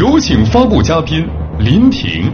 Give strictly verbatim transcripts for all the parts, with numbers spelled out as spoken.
有请发布嘉宾林婷。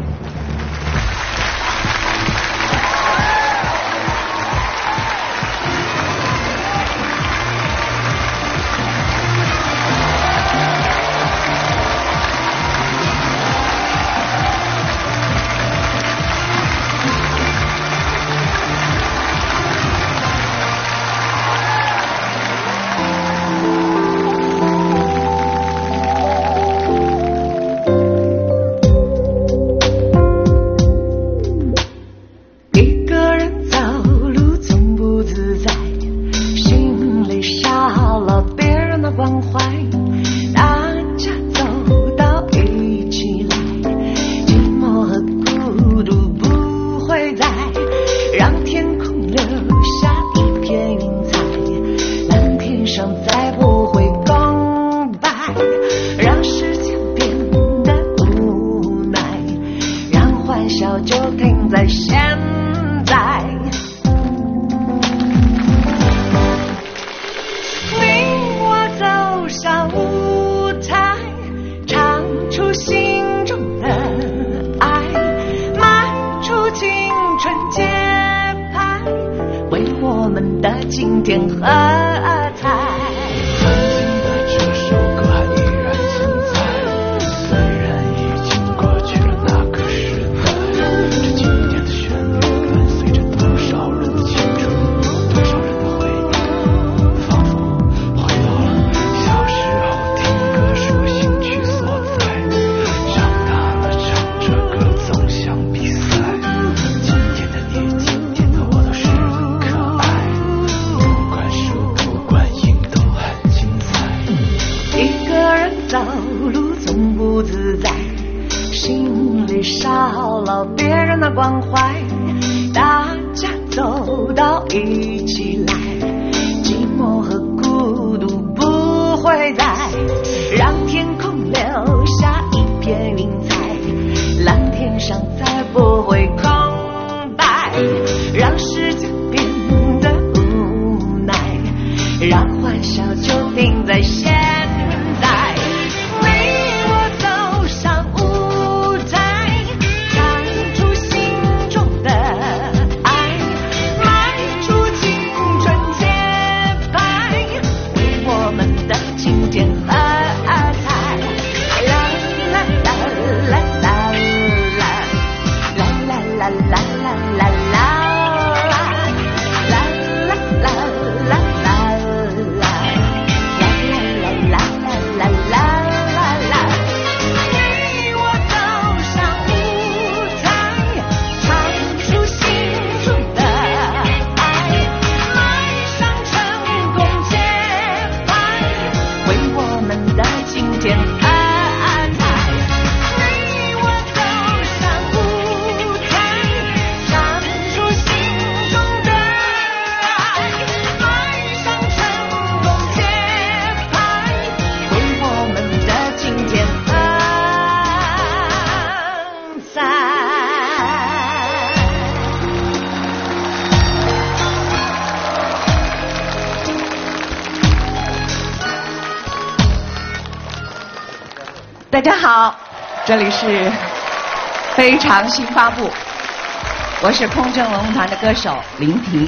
大家好，这里是非常新发布，我是空政文物团的歌手林婷。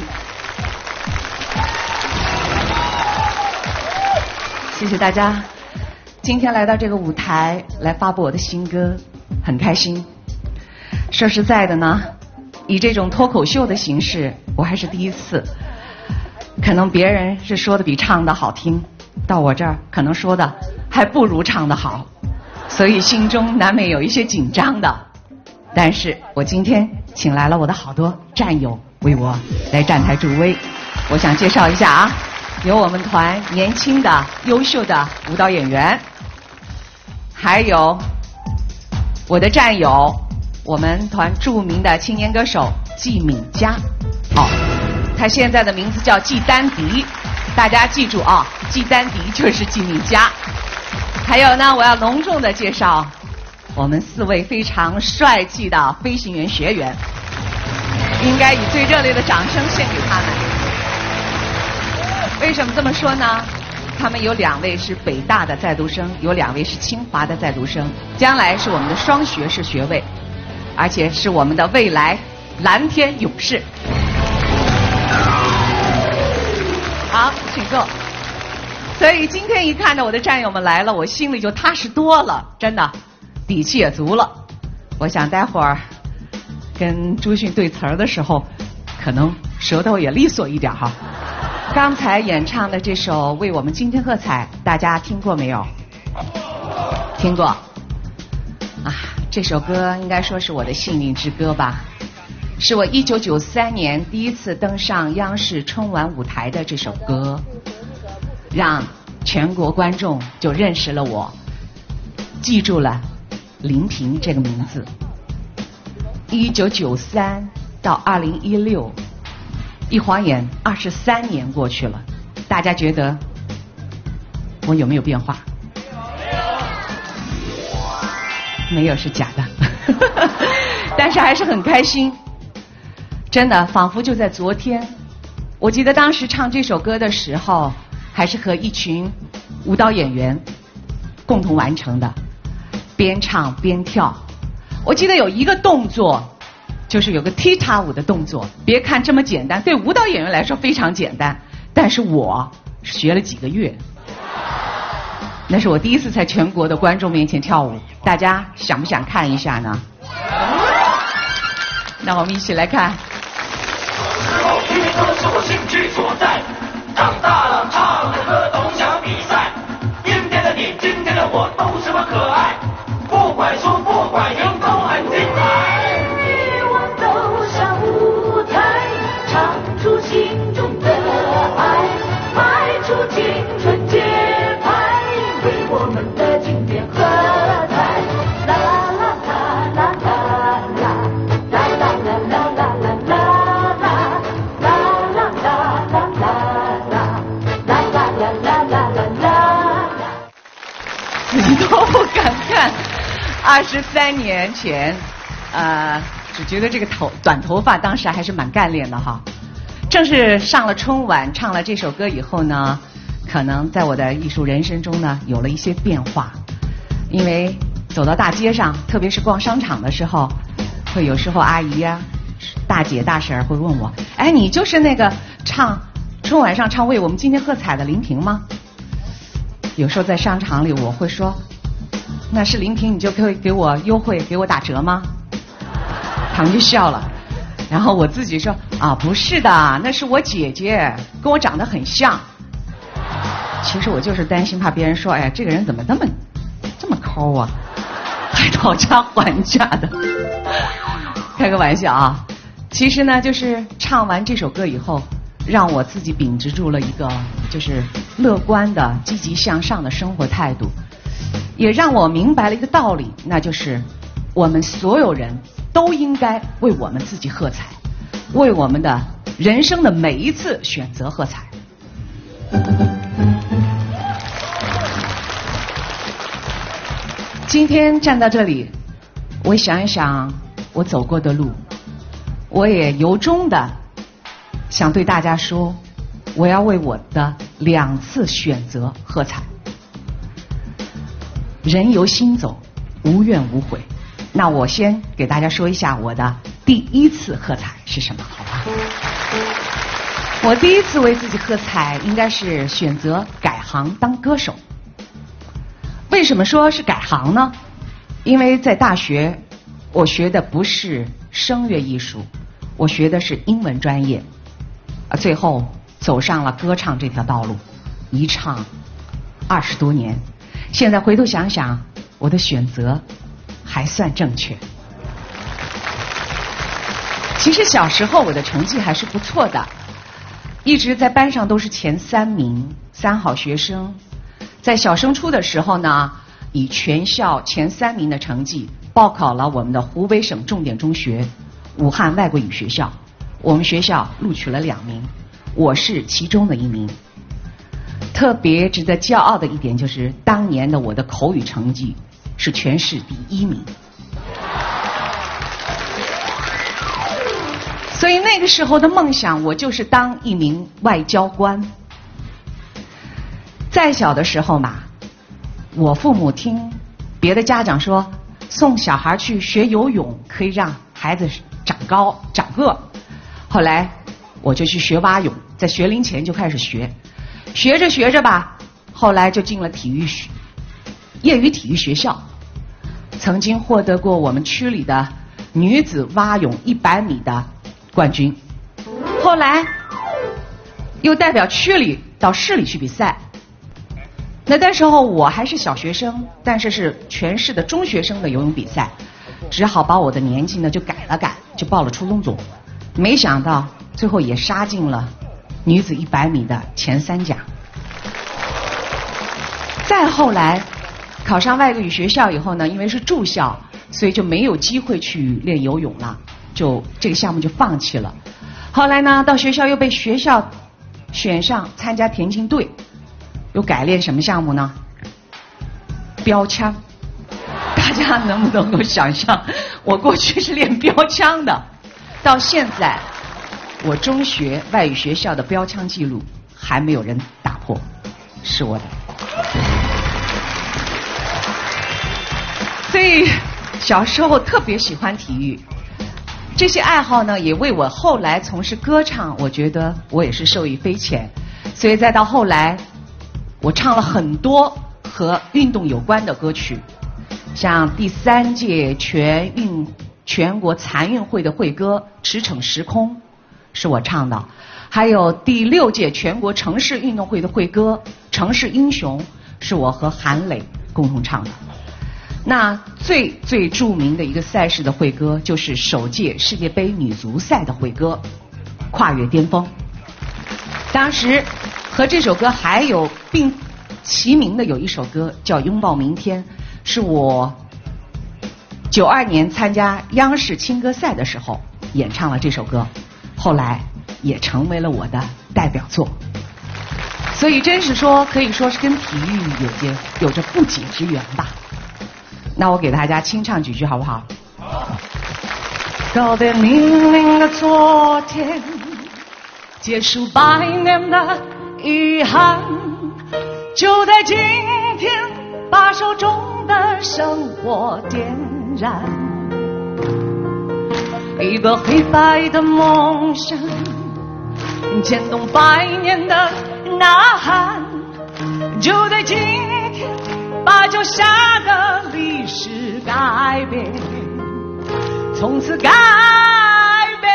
谢谢大家，今天来到这个舞台来发布我的新歌，很开心。说实在的呢，以这种脱口秀的形式，我还是第一次。可能别人是说的比唱的好听，到我这儿可能说的还不如唱的好。所以心中难免有一些紧张的，但是我今天请来了我的好多战友为我来站台助威。我想介绍一下啊，有我们团年轻的优秀的舞蹈演员，还有我的战友，我们团著名的青年歌手季敏佳。哦，他现在的名字叫季丹迪，大家记住啊，季丹迪就是季敏佳。还有呢，我要隆重的介绍我们四位非常帅气的飞行员学员，应该以最热烈的掌声献给他们。为什么这么说呢？ 他们有两位是北大的在读生，有两位是清华的在读生，将来是我们的双学士学位，而且是我们的未来蓝天勇士。好，请坐。所以今天一看到我的战友们来了，我心里就踏实多了，真的，底气也足了。我想待会儿跟朱迅对词儿的时候，可能舌头也利索一点哈。刚才演唱的这首《为我们惊天喝彩》，大家听过没有？听过。啊，这首歌应该说是我的幸运之歌吧，是我一九九三年第一次登上央视春晚舞台的这首歌，让全国观众就认识了我，记住了林萍这个名字。一九九三到二零一六。一晃眼二十三年过去了，大家觉得我有没有变化？没有是假的，但是还是很开心。真的，仿佛就在昨天。我记得当时唱这首歌的时候，还是和一群舞蹈演员共同完成的，边唱边跳。我记得有一个动作。就是有个踢踏舞的动作，别看这么简单，对舞蹈演员来说非常简单，但是我学了几个月。那是我第一次在全国的观众面前跳舞，大家想不想看一下呢？那我们一起来看。 音乐是我兴趣所在，长大了唱的歌都想比赛。今天的你，今天的我都是么可爱，不管输不管赢都很精彩。出心中的爱，迈出青春节拍，为我们的经典喝彩。啦啦啦啦啦啦啦，啦啦啦啦啦啦啦啦，啦啦啦啦啦啦，啦啦啦啦啦啦啦。 你都不敢看，二十三年前，呃，只觉得这个头短头发当时还是蛮干练的哈。正是上了春晚，唱了这首歌以后呢，可能在我的艺术人生中呢，有了一些变化。因为走到大街上，特别是逛商场的时候，会有时候阿姨呀、大姐、大婶会问我：“哎，你就是那个唱春晚上唱为我们今天喝彩的林萍吗？”有时候在商场里，我会说：“那是林萍，你就可以给我优惠，给我打折吗？”他们就笑了。然后我自己说啊，不是的，那是我姐姐，跟我长得很像。其实我就是担心，怕别人说，哎呀，这个人怎么那么这么抠啊，还讨价还价的。开个玩笑啊。其实呢，就是唱完这首歌以后，让我自己秉持住了一个就是乐观的、积极向上的生活态度，也让我明白了一个道理，那就是我们所有人都应该为我们自己喝彩，为我们的人生的每一次选择喝彩。今天站到这里，我想一想我走过的路，我也由衷的想对大家说，我要为我的两次选择喝彩。人由心走，无怨无悔。那我先给大家说一下我的第一次喝彩是什么，好吧？我第一次为自己喝彩，应该是选择改行当歌手。为什么说是改行呢？因为在大学，我学的不是声乐艺术，我学的是英文专业，啊，最后走上了歌唱这条道路，一唱二十多年。现在回头想想，我的选择还算正确。其实小时候我的成绩还是不错的，一直在班上都是前三名，三好学生。在小升初的时候呢，以全校前三名的成绩报考了我们的湖北省重点中学武汉外国语学校，我们学校录取了两名，我是其中的一名。特别值得骄傲的一点就是，当年的我的口语成绩是全市第一名。所以那个时候的梦想，我就是当一名外交官。在再小的时候嘛，我父母听别的家长说，送小孩去学游泳可以让孩子长高长个，后来我就去学蛙泳，在学龄前就开始学，学着学着吧，后来就进了体育学业余体育学校，曾经获得过我们区里的女子蛙泳一百米的冠军，后来又代表区里到市里去比赛。那那时候我还是小学生，但是是全市的中学生的游泳比赛，只好把我的年纪呢就改了改，就报了初中组。没想到最后也杀进了女子一百米的前三甲。再后来考上外国语学校以后呢，因为是住校，所以就没有机会去练游泳了，就这个项目就放弃了。后来呢，到学校又被学校选上参加田径队，又改练什么项目呢？标枪。大家能不能够想象，我过去是练标枪的，到现在我中学外语学校的标枪记录还没有人打破，是我的。所以小时候特别喜欢体育，这些爱好呢也为我后来从事歌唱，我觉得我也是受益匪浅。所以再到后来我唱了很多和运动有关的歌曲，像第三届全运全国残运会的会歌《驰骋时空》是我唱的，还有第六届全国城市运动会的会歌《城市英雄》是我和韩磊共同唱的。那最最著名的一个赛事的会歌就是首届世界杯女足赛的会歌《跨越巅峰》。当时和这首歌还有并齐名的有一首歌叫《拥抱明天》，是我九二年参加央视青歌赛的时候演唱了这首歌，后来也成为了我的代表作。所以真是说可以说是跟体育有着有着不解之缘吧。那我给大家清唱几句好不好？告别明明的昨天，结束百年的遗憾，就在今天把手中的生活点燃，一个黑白的梦想，牵动百年的呐喊，就在今天把脚下的历史改变，从此改变。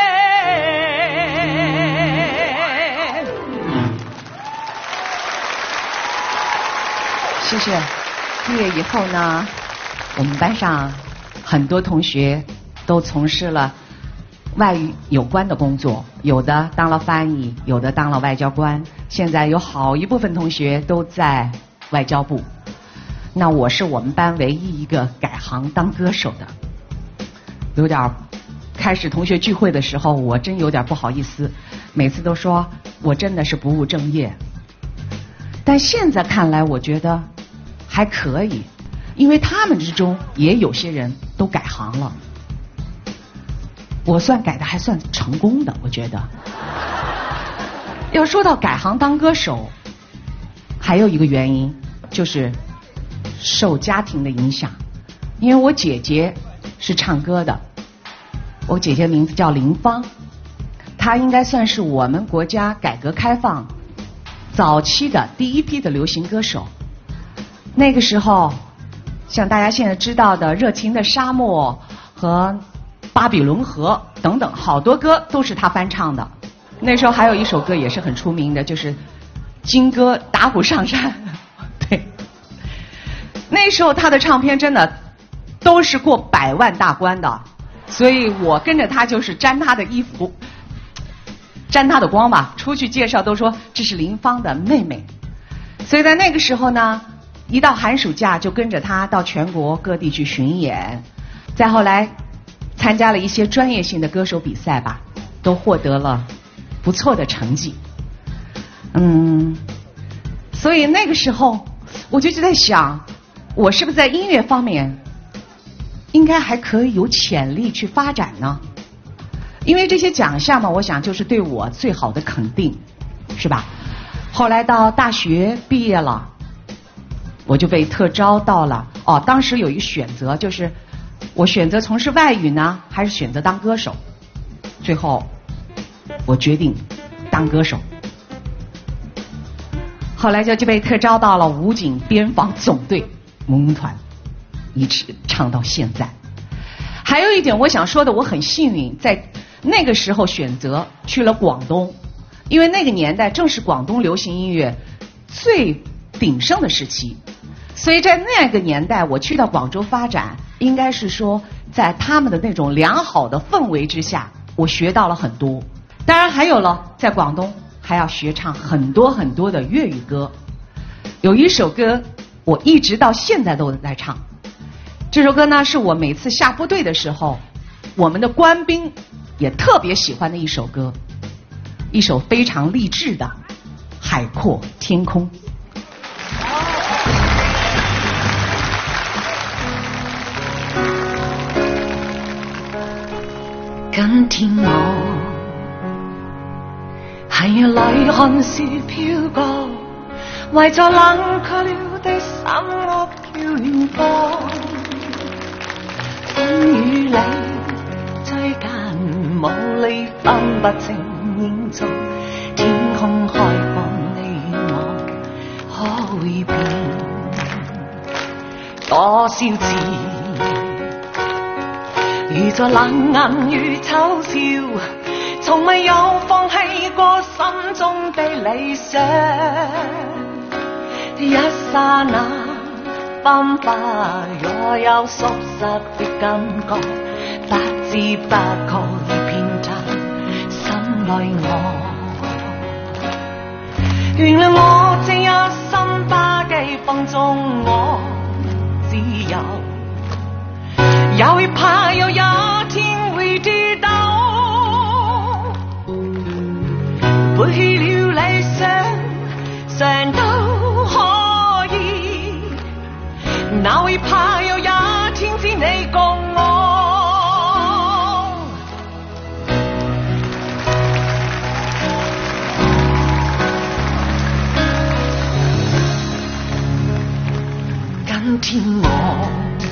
谢谢。毕业以后呢，我们班上很多同学都从事了外语有关的工作，有的当了翻译，有的当了外交官，现在有好一部分同学都在外交部。那我是我们班唯一一个改行当歌手的，有点开始同学聚会的时候我真有点不好意思，每次都说我真的是不务正业，但现在看来我觉得还可以，因为他们之中也有些人都改行了，我算改的还算成功的，我觉得。要说到改行当歌手，还有一个原因就是受家庭的影响，因为我姐姐是唱歌的，我姐姐名字叫林芳，她应该算是我们国家改革开放早期的第一批的流行歌手。那个时候像大家现在知道的《热情的沙漠》和《巴比伦河》等等，好多歌都是她翻唱的。那时候还有一首歌也是很出名的，就是金歌打鼓上山。对，那时候她的唱片真的都是过百万大关的，所以我跟着她就是沾她的衣服，沾她的光吧，出去介绍都说这是林芳的妹妹。所以在那个时候呢，一到寒暑假就跟着她到全国各地去巡演，再后来参加了一些专业性的歌手比赛吧，都获得了不错的成绩。嗯，所以那个时候我就在想，我是不是在音乐方面应该还可以有潜力去发展呢？因为这些奖项嘛，我想就是对我最好的肯定，是吧？后来到大学毕业了， 我就被特招到了。哦，当时有一个选择，就是我选择从事外语呢，还是选择当歌手？最后我决定当歌手。后来就就被特招到了武警边防总队文工团，一直唱到现在。还有一点我想说的，我很幸运，在那个时候选择去了广东，因为那个年代正是广东流行音乐最鼎盛的时期，所以在那个年代我去到广州发展，应该是说在他们的那种良好的氛围之下，我学到了很多。当然还有了，在广东还要学唱很多很多的粤语歌。有一首歌我一直到现在都在唱，这首歌呢是我每次下部队的时候，我们的官兵也特别喜欢的一首歌，一首非常励志的《海阔天空》。 今天我系里看雪飘过，为在冷却了的心屋飘远方。风雨里追间无力分不清影踪，天空开放你我可会变多少次？如在冷眼与嘲笑，從未有放棄過心中的理想。一剎那崩化，若有縮實的感覺，不知不覺已遍浸心內我。原諒我這一生不羈放縱我自由，也會怕有一天會跌倒，背棄了理想，常都可以，哪會怕有一天只你共我。今天我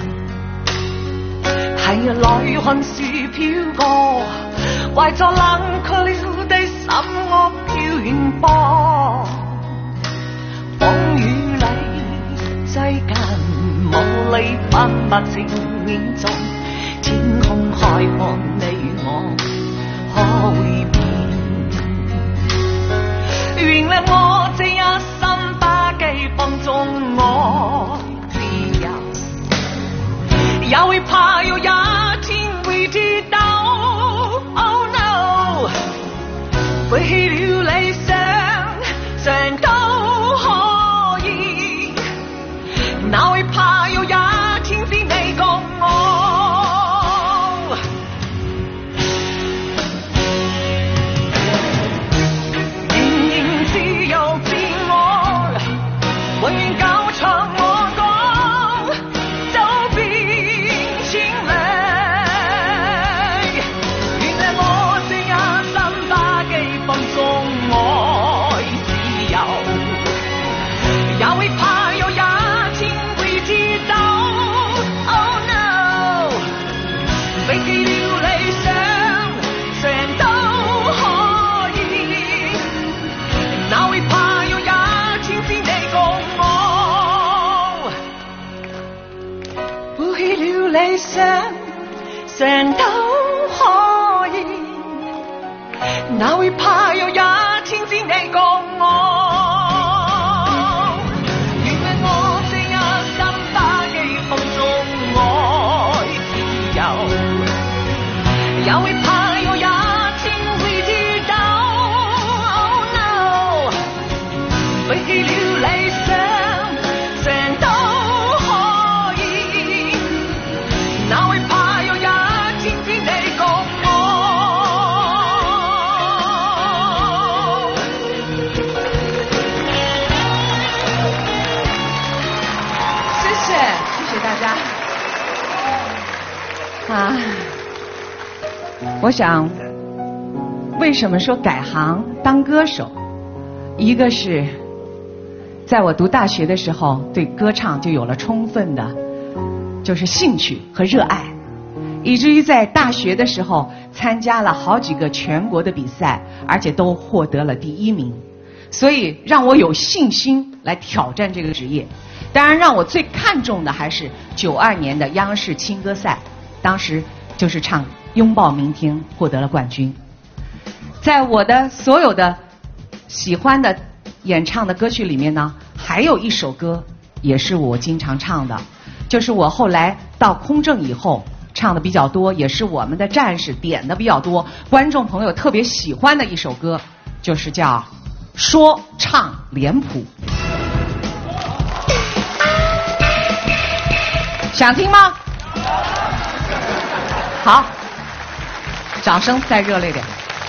係來看雪飄過，懷着冷卻了的心屋飄遠波。風雨裏追間無力分不清影蹤，天空開放你與我可會變？原諒我這一生不羈放縱我自由，也會怕有一天會跌倒。Oh no， 背棄了理想，常都可以，哪會怕有一天只你共我。仍然自由自我，永遠交唱我歌，走遍千里。原諒我這一生不羈放縱愛自由，也會怕有一天會跌倒。Oh no， 背棄了理想，常都可以，哪會怕有一天只你共我。背棄了理想，常都可以，哪會怕有一天只你共我。原諒我這一生不羈放縱愛自由，也會怕有一天會跌倒。Oh no， 背棄了理想，常都可以，哪會怕有一天只你共我。 谢谢，谢谢大家。啊，我想，为什么说改行当歌手？一个是在我读大学的时候，对歌唱就有了充分的，就是兴趣和热爱，以至于在大学的时候参加了好几个全国的比赛，而且都获得了第一名，所以让我有信心来挑战这个职业。当然，让我最看重的还是九二年的央视青歌赛，当时就是唱《拥抱明天》获得了冠军。在我的所有的喜欢的演唱的歌曲里面呢，还有一首歌也是我经常唱的，就是我后来到空政以后唱的比较多，也是我们的战士点的比较多，观众朋友特别喜欢的一首歌，就是叫《说唱脸谱》。想听吗？好，掌声再热烈点。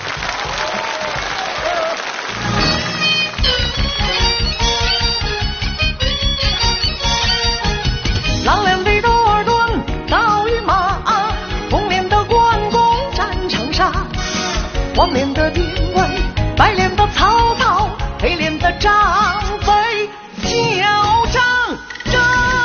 蓝脸的多尔顿，高于马，红脸的关公战长沙，黄脸的典韦，白脸的曹操，黑脸的张飞，嚣张着。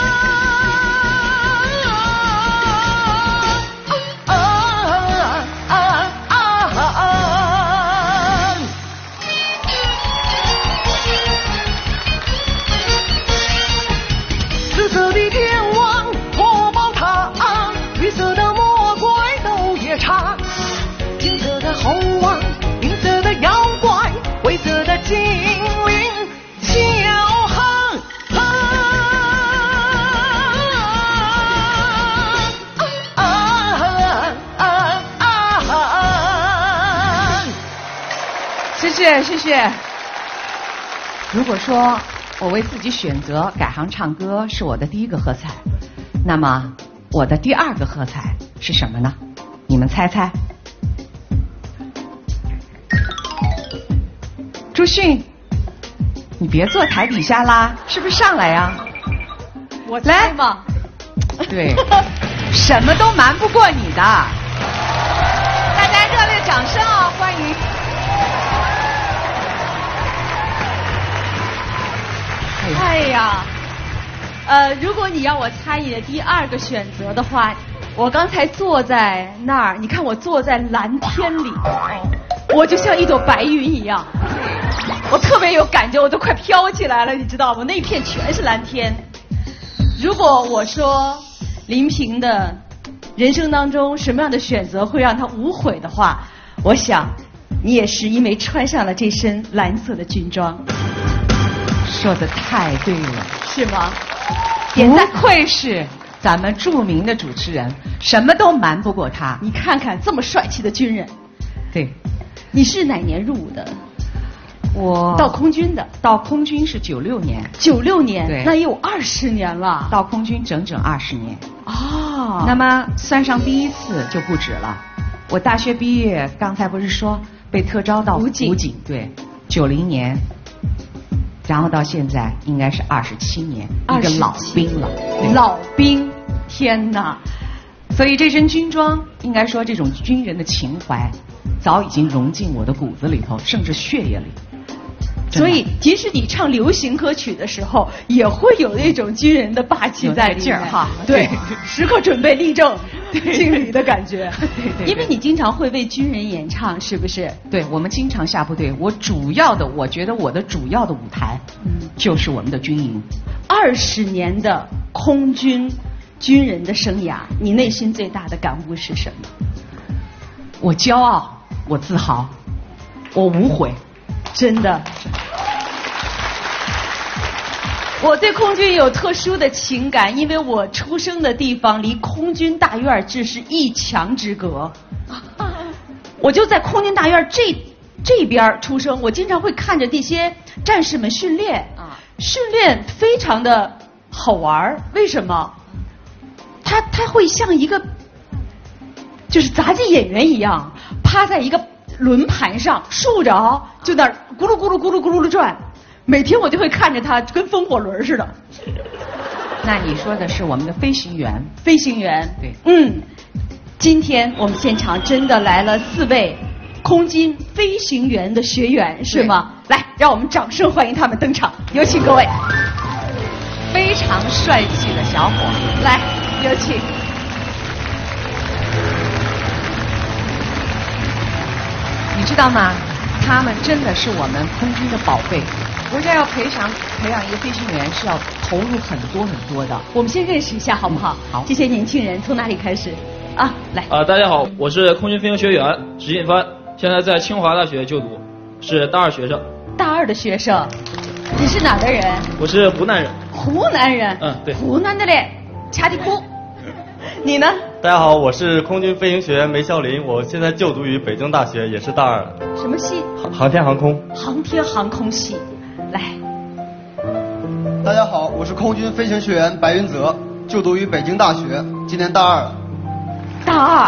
紫色的天王火爆塔，绿色的魔鬼斗夜叉，金色的猴王，银色的妖怪，灰色的精灵骄横。 谢谢谢谢。如果说我为自己选择改行唱歌是我的第一个喝彩，那么我的第二个喝彩是什么呢？你们猜猜。朱迅，你别坐台底下啦，是不是上来呀？ 我猜嘛。 对，什么都瞒不过你的。大家热烈掌声啊，欢迎。 哎呀，呃，如果你让我猜你的第二个选择的话，我刚才坐在那儿，你看我坐在蓝天里，我就像一朵白云一样，我特别有感觉，我都快飘起来了，你知道吗？那一片全是蓝天。如果我说林平的人生当中什么样的选择会让他无悔的话，我想你也是因为穿上了这身蓝色的军装。 说的太对了， 是吗？ 不愧是咱们著名的主持人，什么都瞒不过他。 你看看这么帅气的军人。 对。 你是哪年入伍的？ 我到空军的。 到空军是九六年。 九六年， 对， 那也有二十年了。 到空军整整二十年。 哦。 那么算上第一次就不止了。我大学毕业，刚才不是说被特招到武警？武警，对，九零年。然后到现在应该是二十七年，一个老兵了。 老兵，天哪！ 所以这身军装，应该说这种军人的情怀，早已经融进我的骨子里头，甚至血液里。 所以，即使你唱流行歌曲的时候，也会有那种军人的霸气在里面， 劲儿哈。 对，时刻准备立正、敬礼的感觉。 对对。 因为你经常会为军人演唱，是不是？ 对，我们经常下部队。我主要的，我觉得我的主要的舞台，嗯，就是我们的军营。 二十年的空军军人的生涯，你内心最大的感悟是什么？ 我骄傲，我自豪，我无悔。 真的，我对空军有特殊的情感，因为我出生的地方离空军大院只是一墙之隔。我就在空军大院这这边出生，我经常会看着这些战士们训练，训练非常的好玩。为什么？他他会像一个就是杂技演员一样，趴在一个轮盘上竖着啊，就那儿咕噜咕噜咕噜咕噜的转，每天我就会看着他跟风火轮似的。 那你说的是我们的飞行员？ 飞行员， 对， 嗯，今天我们现场真的来了四位空军飞行员的学员，是吗？来，让让我们掌声欢迎他们登场，有请各位。 非常帅气的小伙， 来，有请。 你知道吗？他们真的是我们空军的宝贝。国家要培养培养一个飞行员，是要投入很多很多的。 我们先认识一下好不好？ 好。 这些年轻人从哪里开始？啊，来。 啊、呃，大家好，我是空军飞行学员石锦帆，现在在清华大学就读，是大二学生。 大二的学生，你是哪的人？ 我是湖南人。 湖南人。 嗯，对。 湖南的嘞，掐地哭。你呢？ 大家好，我是空军飞行学员梅孝林，我现在就读于北京大学，也是大二。 什么系？ 航航天航空。 航天航空系。来。 大家好，我是空军飞行学员白云泽，就读于北京大学，今年大二。 大二。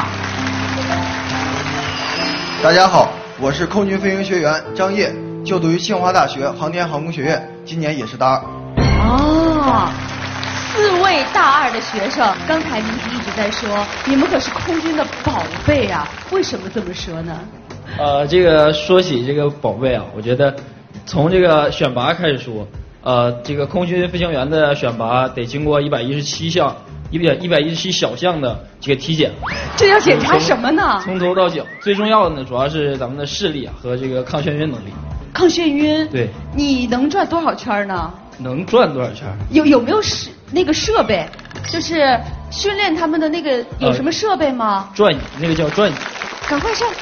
大家好，我是空军飞行学员张烨，就读于清华大学航天航空学院，今年也是大二。 哦，四位大二的学生，刚才您一直在说，你们可是空军的宝贝啊，为什么这么说呢？ 呃，这个说起这个宝贝啊，我觉得从这个选拔开始说，呃，这个空军飞行员的选拔得经过一百一十七项。一百一百一十七小项的这个体检， 这要检查什么呢？ 从头到脚，最重要的呢，主要是咱们的视力啊和这个抗眩晕能力。 抗眩晕？ 对。 你能转多少圈呢？ 能转多少圈？ 有有没有设那个设备？就是训练他们的那个有什么设备吗？ 呃、转椅，那个叫转椅。 赶快上。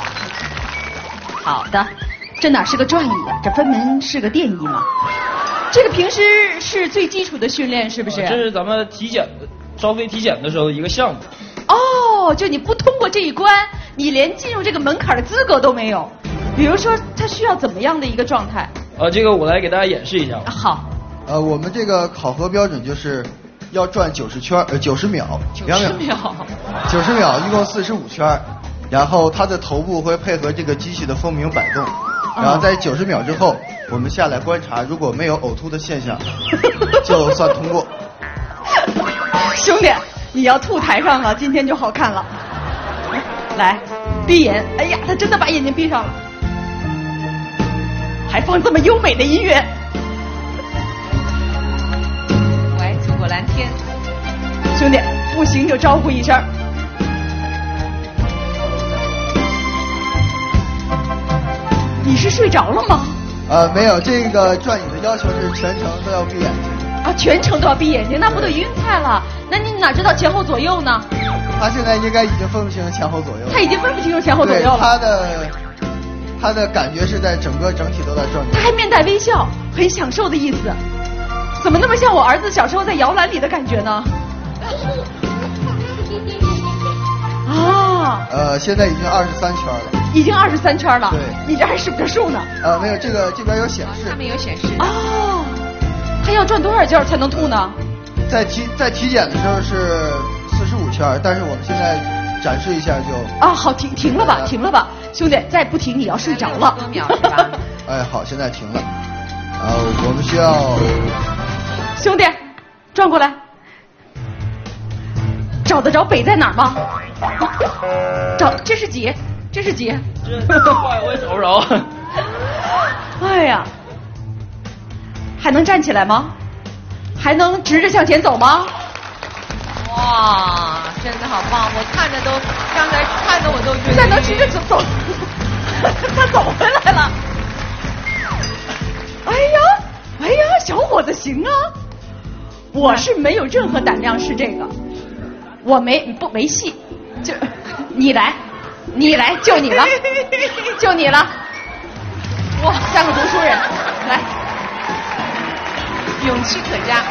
好的，这哪是个转椅啊？这分明是个电椅嘛。这个平时是最基础的训练，是不是？ 这是咱们体检的招飞体检的时候的一个项目。 哦，就你不通过这一关，你连进入这个门槛的资格都没有。比如说，它需要怎么样的一个状态？ 呃，这个我来给大家演示一下。 啊、好。 呃，我们这个考核标准就是要转九十圈，呃，九十秒， 九十秒， 九十秒，一共四十五圈，然后它的头部会配合这个机器的风鸣摆动。然后在九十秒之后，我们下来观察，如果没有呕吐的现象，就算通过。 兄弟，你要吐台上了，今天就好看了。来，闭眼。哎呀，他真的把眼睛闭上了，还放这么优美的音乐。 喂，祖国蓝天。 兄弟，不行就招呼一声。你是睡着了吗？ 呃，没有，这个转椅的要求是全程都要闭眼睛。 啊，全程都要闭眼睛，那不得晕菜了？那你哪知道前后左右呢？ 他现在应该已经分不清前后左右了。 他已经分不清楚前后左右了。 对，他的他的感觉是在整个整体都在转。 他还面带微笑，很享受的意思。怎么那么像我儿子小时候在摇篮里的感觉呢？啊。 呃，现在已经二十三圈了。 已经二十三圈了。 对。 你这还数着数呢。 呃，没有，这个这边有显示。 上面有显示。 哦。他要转多少圈才能吐呢？ 在体在体检的时候是四十五圈，但是我们现在展示一下就。 啊，好，停停了吧，停了吧，兄弟，再不停你要睡着了。 多秒是吧？ 哎，好，现在停了。呃，我们需要。 兄弟，转过来。找得着北在哪儿吗？找，这是几？这是几？ 这怪我也找不着。 哎呀，还能站起来吗？还能直着向前走吗？ 哇，真的好棒！我看着都，刚才看着我都觉得。 再能直着走走，他走回来了。哎呀，哎呀，小伙子行啊！我是没有任何胆量试这个，我没不没戏，就你来，你来，就你了，就你了。哇，像个读书人，来。 勇气可嘉。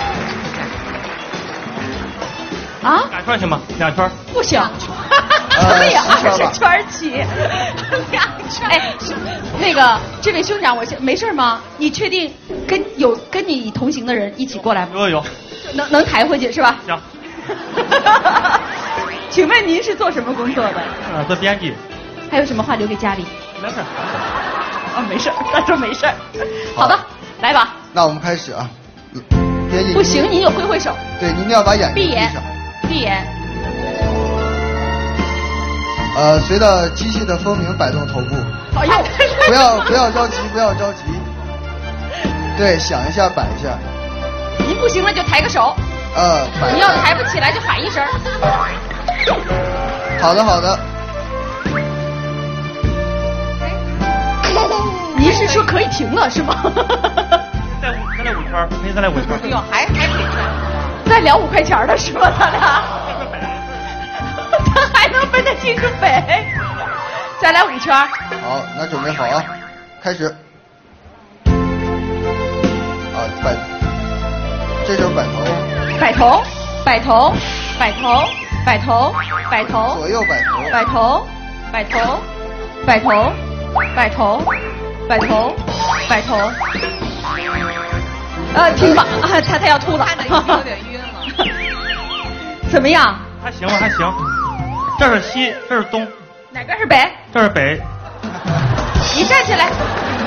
啊？ 两圈行吗？两圈。 不行。什么呀？二十圈起。两圈。哎，那个，这位兄长，我先没事吗？你确定跟有跟你同行的人一起过来吗？ 有有。 能能抬回去是吧？ 行。 请问您是做什么工作的？ 呃，做编辑。 还有什么话留给家里？ 没事。 啊，没事，他说没事。好的，来吧。 那我们开始啊。编辑。 不行，您有挥挥手。 对，您要把眼睛闭眼。闭眼。 呃，随着机器的风鸣摆动头部。 哎呦， 不要不要着急，不要着急。 对，想一下，摆一下。 您不行了就抬个手。 呃，摆一下。 你要抬不起来就喊一声。 好的，好的。 您是说可以停了是吗？ 再再来五圈，您再来五圈。 哎呦，还还可以再聊五块钱的是吗？咱俩。他还能分得清楚北？再来五圈。 好，那准备好啊，开始。啊，摆，这就是摆头。 摆头，摆头，摆头，摆头，摆头。 左右摆头。 摆头，摆头，摆头，摆头，摆头，摆头。呃，停吧，啊，他他要吐了。 看着已经有点晕了。 怎么样？ 还行吧，还行。这是西，这是东。 哪边是北？ 这是北。 你站起来。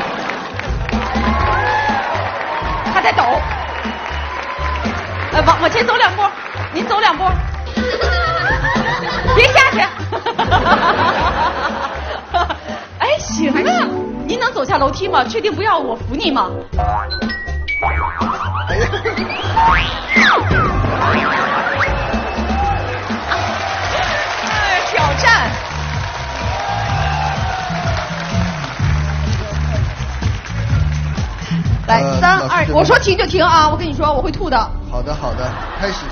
他在抖。呃，往往前走两步，您走两步。别下去。哎，行啊，您能走下楼梯吗？确定不要我扶你吗？ 哎呀。 挑战。 来，三二，我说停就停啊！我跟你说，我会吐的。 好的，好的，开始。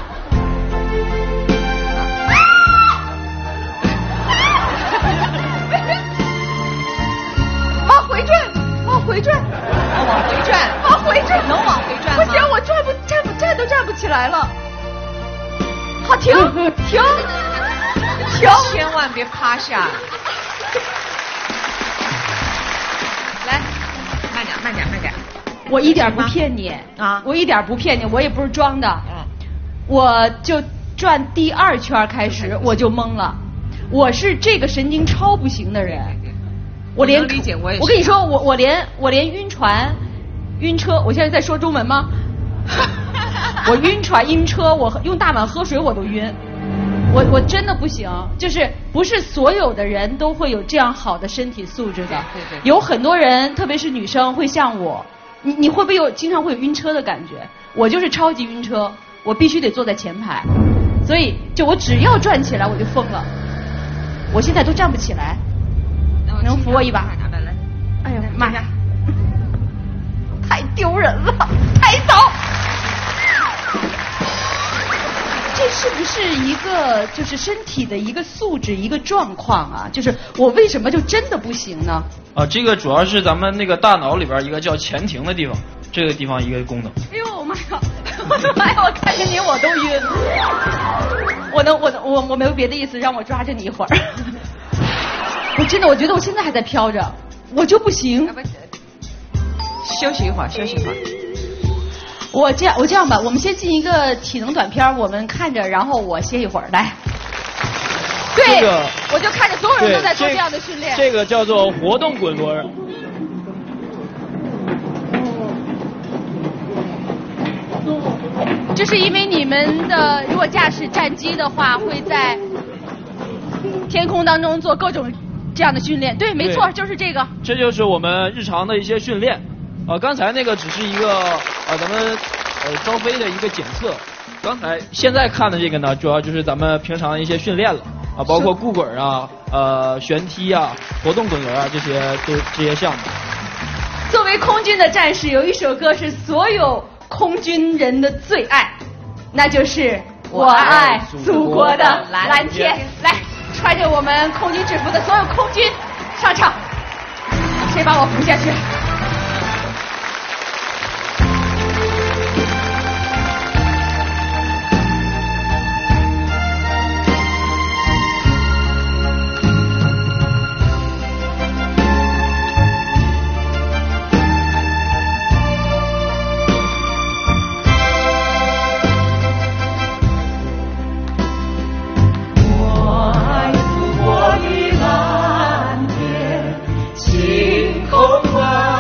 往回转，往回转， 往回转， 往回转， 能往回转吗？ 不行，我转不站不站都站不起来了。好，停停停！ 千万别趴下。来，慢点，慢点，慢点。 我一点不骗你啊！ 我一点不骗你，我也不是装的。 嗯。 我就转第二圈开始，我就懵了。我是这个神经超不行的人。我连理解我也。 我跟你说，我我连我连晕船、晕车，我现在在说中文吗？我晕船、晕车，我用大碗喝水我都晕。我我真的不行，就是不是所有的人都会有这样好的身体素质的。 对 对, 对。 有很多人，特别是女生，会像我。你你会不会有经常会有晕车的感觉？我就是超级晕车，我必须得坐在前排，所以就我只要转起来我就疯了。我现在都站不起来，能扶我一把？哎呀妈呀，太丢人了，抬走。这是不是一个就是身体的一个素质一个状况啊？就是我为什么就真的不行呢？ 啊，这个主要是咱们那个大脑里边一个叫前庭的地方，这个地方一个功能。 哎呦妈呀！我的妈呀！我看见你我都晕。我能我能我我没有别的意思，让我抓着你一会儿。我真的我觉得我现在还在飘着，我就不行。 休息一会儿，休息一会儿。 我这样我这样吧，我们先进一个体能短片，我们看着，然后我歇一会儿来。对， 这个、 我就看着所有人都在做这样的训练。 这个叫做活动滚轮。 这是因为你们的如果驾驶战机的话，会在天空当中做各种这样的训练。对，没错，就是这个。 这就是我们日常的一些训练。呃，刚才那个只是一个呃咱们呃招飞的一个检测。刚才现在看的这个呢，主要就是咱们平常的一些训练了啊，包括固滚啊、呃旋踢啊、活动滚轮啊这些都这些项目。 作为空军的战士，有一首歌是所有空军人的最爱，那就是《我爱祖国的蓝天》。来，穿着我们空军制服的所有空军上场，谁把我扶下去？ 空啊。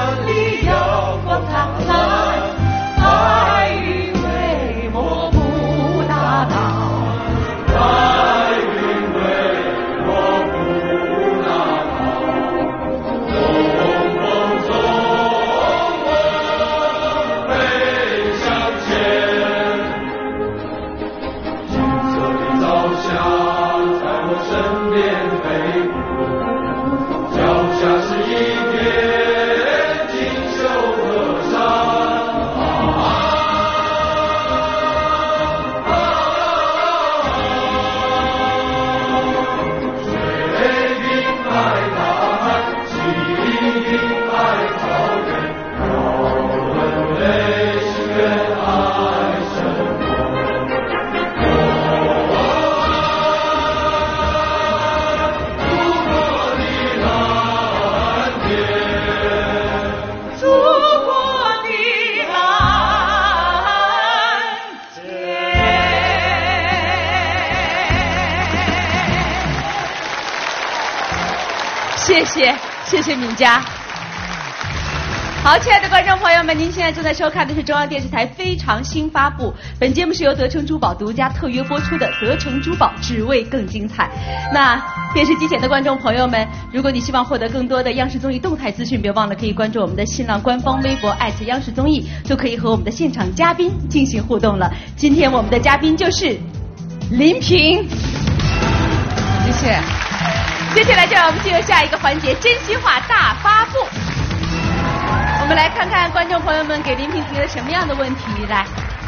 谢谢，谢谢敏佳。好，亲爱的观众朋友们，您现在正在收看的是中央电视台非常新发布。本节目是由德诚珠宝独家特约播出的，德诚珠宝只为更精彩。那电视机前的观众朋友们，如果你希望获得更多的央视综艺动态资讯，别忘了可以关注我们的新浪官方微博艾特央视综艺，就可以和我们的现场嘉宾进行互动了。今天我们的嘉宾就是林萍， 谢谢。 接下来就让我们进入下一个环节，真心话大发布。我们来看看观众朋友们给林萍提了什么样的问题。来，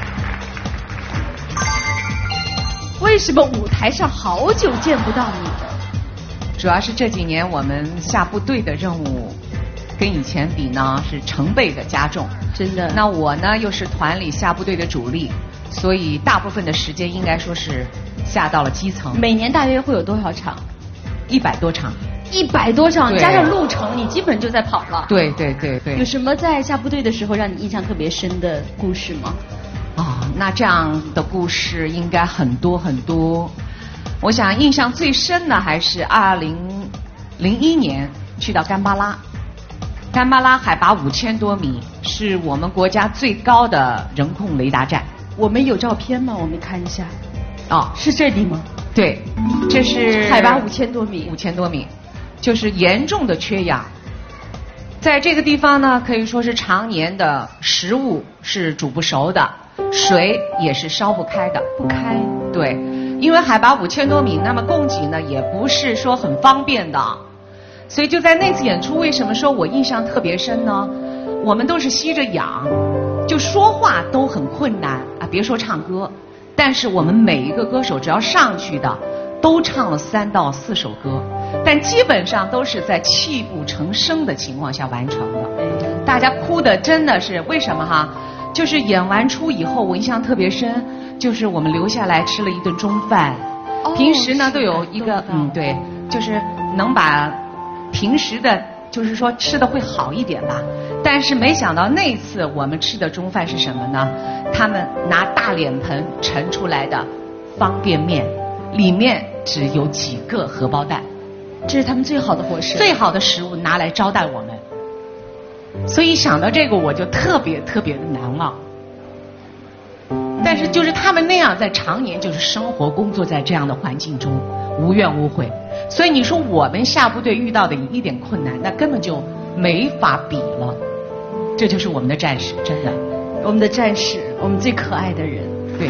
为什么舞台上好久见不到你了？ 主要是这几年我们下部队的任务跟以前比呢是成倍的加重。 真的。 那我呢又是团里下部队的主力，所以大部分的时间应该说是下到了基层。 每年大约会有多少场？ 一百多场。 一百多场，加上路程，你基本就在跑了。 对对对对。 有什么在下部队的时候让你印象特别深的故事吗？ 哦，那这样的故事应该很多很多。我想印象最深的还是二零零一年去到甘巴拉，甘巴拉海拔五千多米，是我们国家最高的人控雷达站。 我们有照片吗？我们看一下。 哦， 是这里吗？ 对，这是海拔五千多米。 五千多米。就是严重的缺氧，在这个地方呢，可以说是常年的食物是煮不熟的，水也是烧不开的， 不开。 对，因为海拔五千多米，那么供给呢也不是说很方便的，所以就在那次演出，为什么说我印象特别深呢？我们都是吸着氧，就说话都很困难啊，别说唱歌，但是我们每一个歌手只要上去的，都唱了三到四首歌。但基本上都是在泣不成声的情况下完成的，大家哭的真的是为什么哈？就是演完出以后，我印象特别深，就是我们留下来吃了一顿中饭。哦、平时呢都有一个嗯对，就是能把平时的，就是说吃的会好一点吧。但是没想到那次我们吃的中饭是什么呢？他们拿大脸盆盛出来的方便面，里面只有几个荷包蛋。 这是他们最好的伙食， 最好的食物拿来招待我们，所以想到这个我就特别特别的难忘。但是就是他们那样在常年就是生活工作在这样的环境中，无怨无悔。所以你说我们下部队遇到的一点困难，那根本就没法比了。这就是我们的战士，真的， 我们的战士，我们最可爱的人。 对。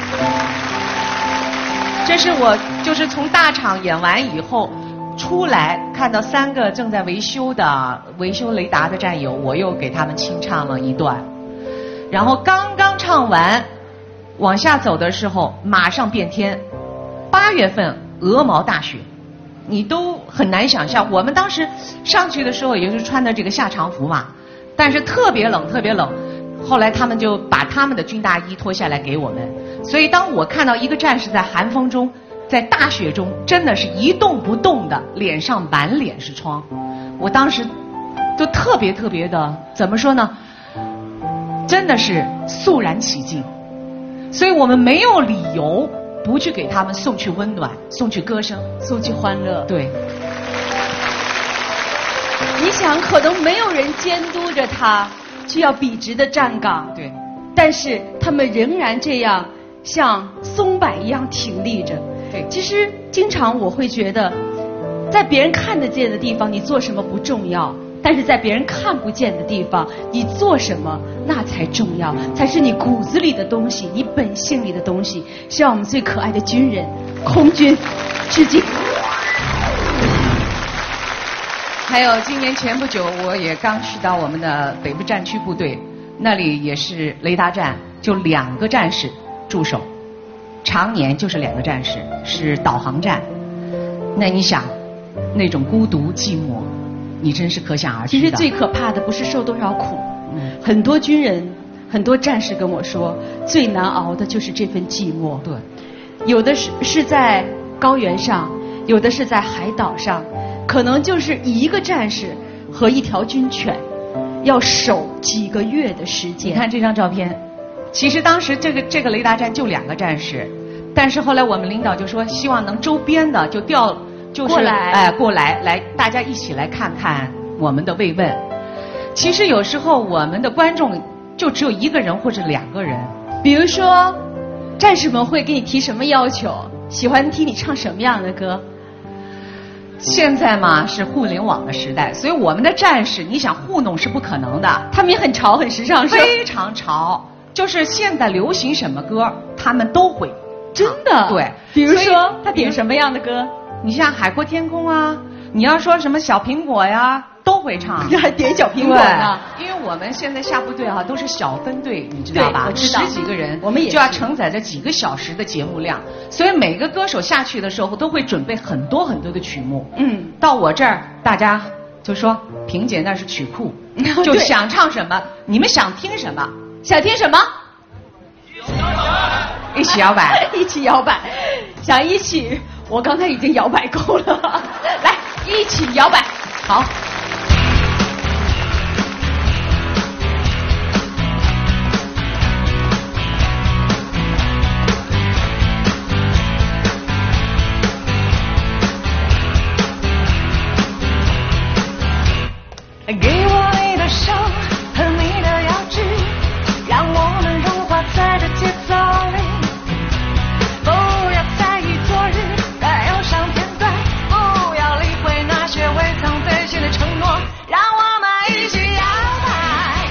这是我就是从大场演完以后。出来看到三个正在维修的维修雷达的战友，我又给他们清唱了一段，然后刚刚唱完，往下走的时候马上变天，八月份鹅毛大雪，你都很难想象。我们当时上去的时候也是穿的这个夏长服嘛，但是特别冷特别冷，后来他们就把他们的军大衣脱下来给我们，所以当我看到一个战士在寒风中在大雪中真的是一动不动的，脸上满脸是疮，我当时就特别特别的怎么说呢，真的是肃然起敬。所以我们没有理由不去给他们送去温暖，送去歌声， 送去欢乐。 对， 你想可能没有人监督着他去要笔直的站岗， 对， 但是他们仍然这样像松柏一样挺立着。 对， 其实经常我会觉得，在别人看得见的地方，你做什么不重要，但是在别人看不见的地方，你做什么那才重要，才是你骨子里的东西，你本性里的东西。向我们最可爱的军人空军致敬。 还有今年前不久，我也刚去到我们的北部战区部队，那里也是雷达站，就两个战士驻守。常年就是两个战士，是导航站。那你想，那种孤独寂寞，你真是可想而知的。 其实最可怕的不是受多少苦，嗯，很多军人、很多战士跟我说，最难熬的就是这份寂寞。 对， 有的是是在高原上，有的是在海岛上，可能就是一个战士和一条军犬，要守几个月的时间。 你看这张照片。其实当时这个这个雷达站就两个战士，但是后来我们领导就说希望能周边的就调就是过来哎过来来，大家一起来看看我们的慰问。其实有时候我们的观众就只有一个人或者两个人， 比如说，战士们会给你提什么要求？喜欢听你唱什么样的歌？ 现在嘛是互联网的时代，所以我们的战士，你想糊弄是不可能的。 他们也很潮，很时尚，是吧？ 非常潮，就是现在流行什么歌，他们都会。 真的？ 对， 比如所以说他点什么样的歌？ 你像《海阔天空》啊，你要说什么小苹果呀，都会唱。 你还点小苹果呢？ 对，因为我们现在下部队啊都是小分队，你知道吧？ 对我知道十几个人， 我们也是就要承载着几个小时的节目量，所以每个歌手下去的时候都会准备很多很多的曲目。 嗯， 到我这儿，大家就说萍姐那是曲库，就想唱什么，你们想听什么， 想听什么？ 一起摇摆， 一起摇摆，想一起，我刚才已经摇摆够了，来，一起摇摆， 好。 给我你的手和你的腰肢，让我们融化在这节奏里。不要在意昨日的忧伤片段，不要理会那些未曾兑现的承诺，让我们一起摇摆，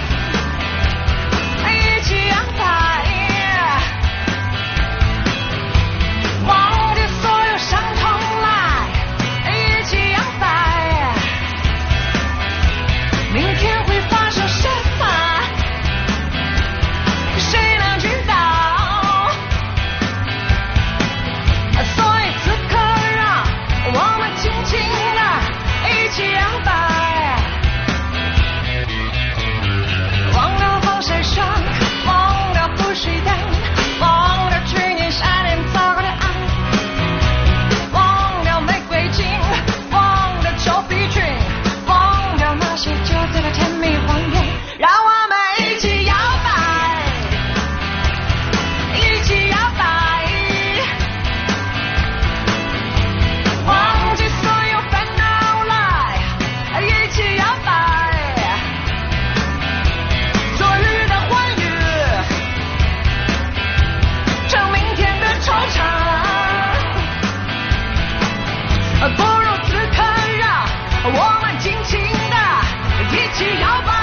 一起摇摆，忘记所有伤痛来，一起摇摆。明天会发生什么？谁能知道？所以此刻让我们轻轻地一起摇摆，忘掉防晒霜，忘掉不水灯，忘掉去年夏天糟糕的爱，忘掉玫瑰金，忘掉臭皮裙，忘掉那些旧醉的甜蜜谎言，让我们一起摇摆，一起摇摆，忘记所有烦恼来，一起摇摆，昨日的欢愉成明天的惆怅，不如此刻让我们尽情的一起摇摆。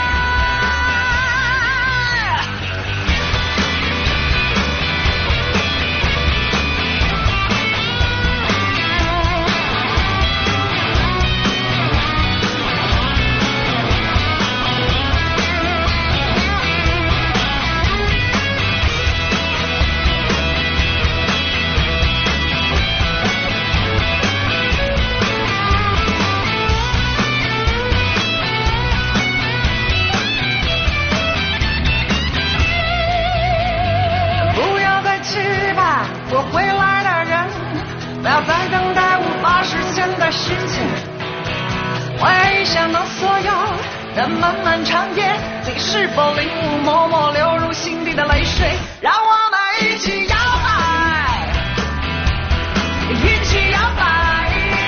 不要再期盼我回来的人，不要再等待无法实现的事情。我已想到所有的漫漫长夜，你是否领悟默默流入心底的泪水？让我们一起摇摆，一起摇摆，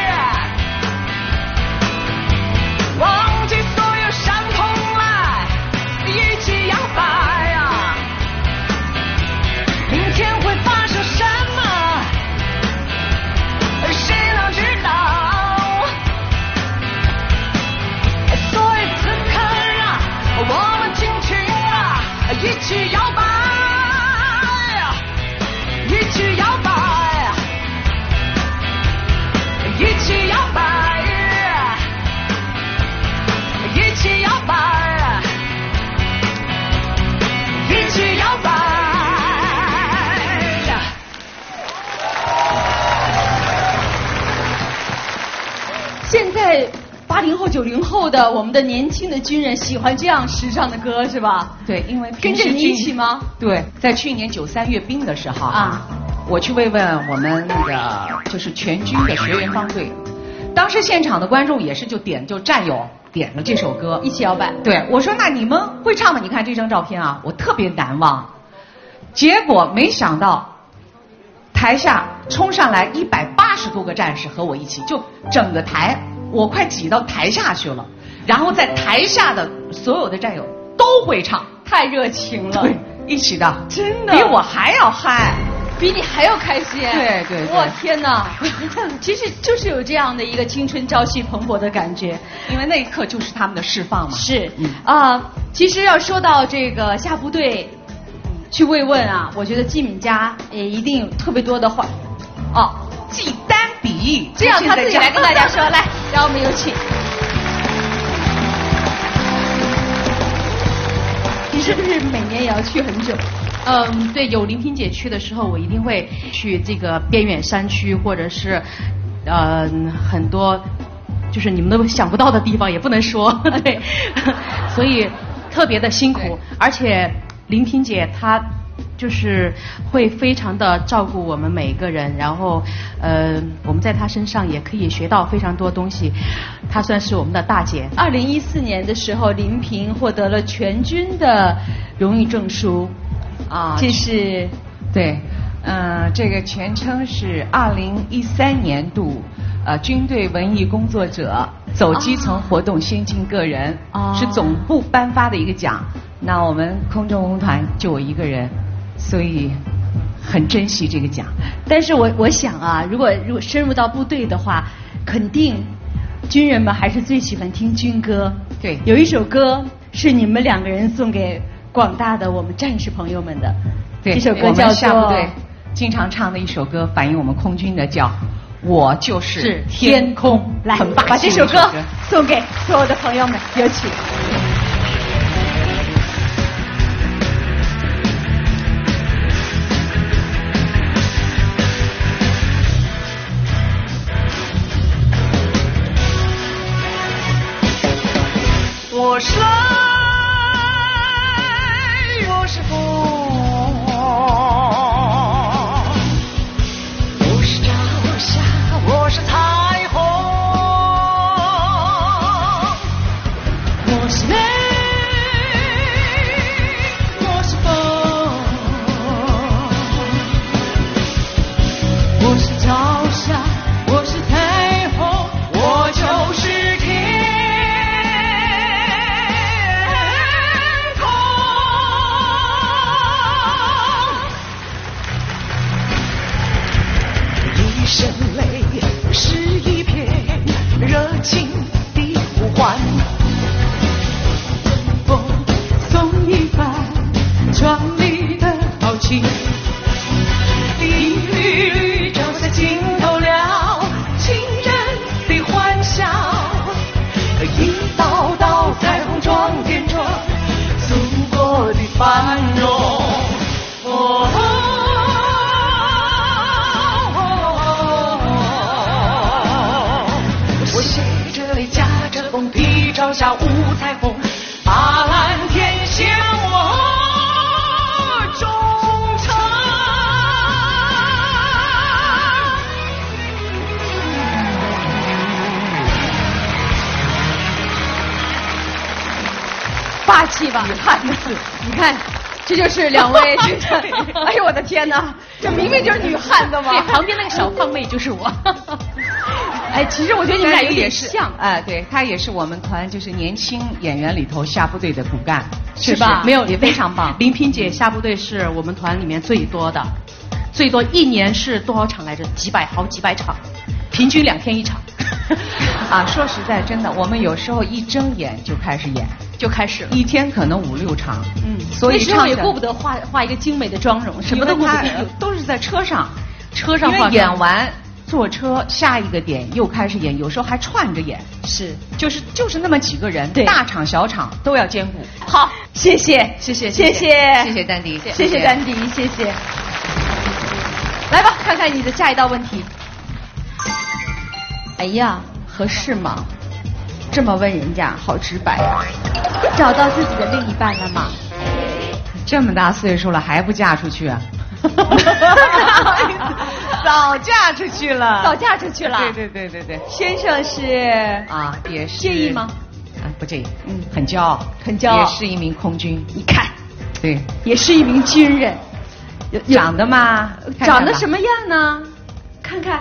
忘记所有伤痛来，一起摇摆啊！明天会发生什么？谁能知道？所以此刻让我们尽情啊，一起摇摆，一起摇摆，一起摇摆，一起摇摆，一起摇摆。 现在八零后、九零后的我们的年轻的军人喜欢这样时尚的歌是吧？ 对，因为跟着你平时军一起吗？ 对，在去年九三阅兵的时候啊， 我去慰问我们那个就是全军的学员方队，当时现场的观众也是就点就战友点了这首歌一起摇摆。 对，我说那你们会唱吗？你看这张照片啊，我特别难忘。结果没想到，台台下冲上来一百八十多个战士和我一起，就整个台我快挤到台下去了。然后在台下的所有的战友都会唱， 太热情了， 对，一起的， 真的比我还要嗨， 比你还要开心。 对对对， 我天哪！其实就是有这样的一个青春朝气蓬勃的感觉， 因为那一刻就是他们的释放嘛。 是啊、呃，其实要说到这个下部队去慰问啊，我觉得季敏佳也一定有特别多的话。哦， 季丹比， 这样他自己来跟大家说，来，让我们有请。你是不是每年也要去很久？ 嗯，对，有林萍姐去的时候，我一定会去这个边远山区，或者是呃很多就是你们都想不到的地方，也不能说对，所以特别的辛苦，而且林萍姐她就是会非常的照顾我们每一个人，然后呃我们在她身上也可以学到非常多东西，她算是我们的大姐。 二零一四年的时候，林萍获得了全军的荣誉证书。 啊， 这是对，呃，这个全称是二零一三年度呃军队文艺工作者走基层活动先进个人， 哦、 是总部颁发的一个奖。那我们空中文工团就我一个人，所以很珍惜这个奖。 但是我我想啊，如果如果深入到部队的话，肯定军人们还是最喜欢听军歌。 对， 有一首歌是你们两个人送给广大的我们战士朋友们的， 对， 这首歌叫做下部队经常唱的一首歌，反映我们空军的，叫《我就是天空》。 来， 很把这首歌送给所有的朋友们，有请。 我是爱，我是风，我是朝霞，我是彩虹，我是泪，我是风，我是朝霞，我是彩虹，我就是天。一声泪是一片热情的呼唤，风送一番壮丽的豪情，一缕缕照在尽头了情人的欢笑，一道道彩虹装点着祖国的繁荣。哦披朝霞舞彩虹，把蓝天向我忠诚。 霸气吧，女汉子！你看，这就是两位这个，哎呦我的天哪，这明明就是女汉子嘛！ 对，旁边那个小胖妹就是我。 哎，其实我觉得你们俩有点像， 哎，对，她也是我们团就是年轻演员里头下部队的骨干， 是吧？ 没有， 也非常棒。 林萍姐下部队是我们团里面最多的，最多一年是多少场来着？几百，好几百场，平均两天一场。 啊，说实在，真的，我们有时候一睁眼就开始演， 就开始了， 一天可能五六场。 嗯， 所以那时候也顾不得画画一个精美的妆容，什么都顾不得， 都是在车上， 车上画。 演完。坐车下一个点又开始演，有时候还串着演， 是， 就是就是那么几个人，大场小场都要兼顾。 好，谢谢， 谢谢， 谢谢，谢谢丹迪， 谢谢丹迪，谢谢。来吧，看看你的下一道问题。哎呀，合适吗？这么问人家，好直白啊！找到自己的另一半了吗？ 这么大岁数了还不嫁出去啊？早嫁出去了， 早嫁出去了。 对对对对对， 先生是啊，也是介意吗？ 啊，不介意，嗯，很骄傲， 很骄傲， 也是一名空军。 你看， 对， 也是一名军人。 长得嘛，看看长得什么样呢？看看。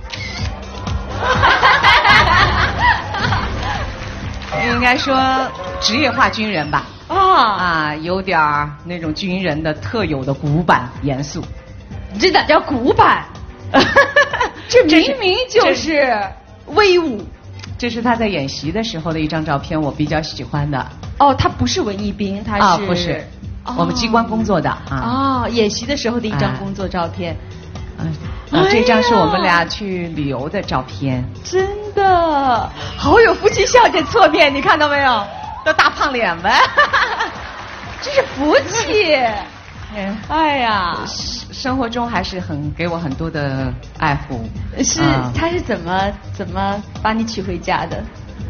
应该说职业化军人吧。 啊啊，有点儿那种军人的特有的古板严肃。 这哪叫古板？这明明就是威武。 这是他在演习的时候的一张照片，我比较喜欢的。 哦，他不是文艺兵，他是、 啊、不是、哦，我们机关工作的啊。哦，演习的时候的一张工作照片。 嗯、啊啊，这张是我们俩去旅游的照片。 真的，好有夫妻相，这侧面你看到没有？ 都大胖脸呗。 这是福气。哎呀， 生活中还是很给我很多的爱护。 是、嗯、他是怎么怎么把你娶回家的？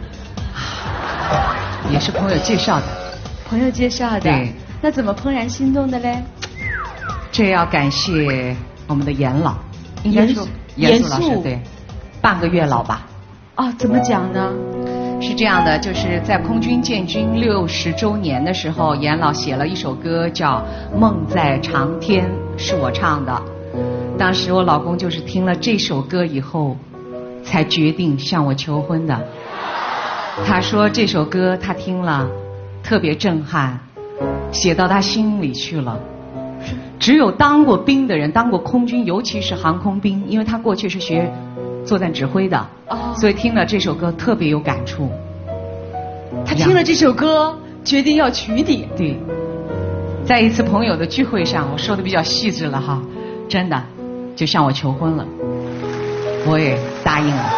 也是朋友介绍的。 朋友介绍的。 对。 那怎么怦然心动的嘞？ 这要感谢我们的严老，应该说严肃老师对，半个月老吧。 哦，怎么讲呢？ 是这样的，就是在空军建军六十周年的时候，严老写了一首歌叫《梦在长天》，是我唱的。当时我老公就是听了这首歌以后，才决定向我求婚的。他说这首歌他听了特别震撼，写到他心里去了。只有当过兵的人，当过空军，尤其是航空兵，因为他过去是学作战指挥的，哦，所以听了这首歌特别有感触。 他听了这首歌，决定要娶你。 对，在一次朋友的聚会上，我说的比较细致了哈，真的就向我求婚了，我也答应了。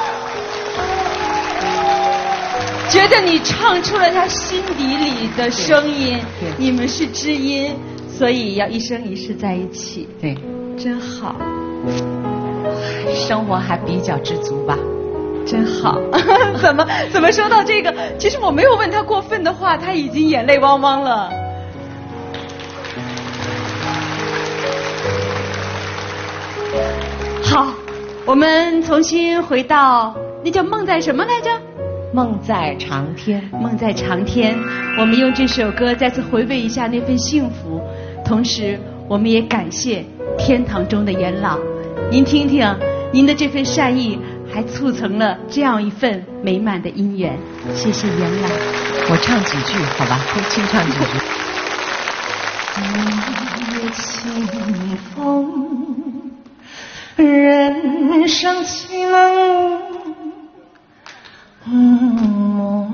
觉得你唱出了他心底里的声音，你们是知音，所以要一生一世在一起。 对， 真好。 生活还比较知足吧， 真好。怎么怎么说到这个？其实我没有问他过分的话，他已经眼泪汪汪了。好，我们重新回到那叫梦在什么来着？ 梦在长天。 梦在长天。我们用这首歌再次回味一下那份幸福，同时我们也感谢天堂中的严老。您听听，您的这份善意还促成了这样一份美满的姻缘。谢谢严老。 我唱几句好吧，都清唱几句。 日月清风，人生情梦，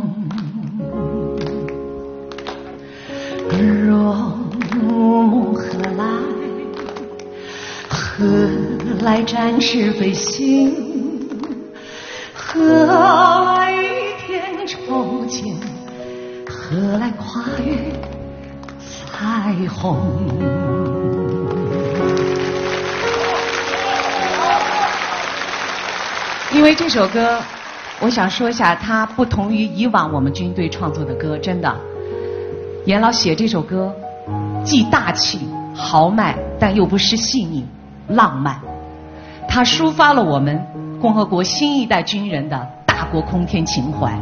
若无梦何来？何来展翅飞行？何来与天抽签？何来跨越彩虹？ 因为这首歌，我想说一下，它不同于以往我们军队创作的歌，真的。严老写这首歌，既大气豪迈，但又不失细腻浪漫。它抒发了我们共和国新一代军人的大国空天情怀。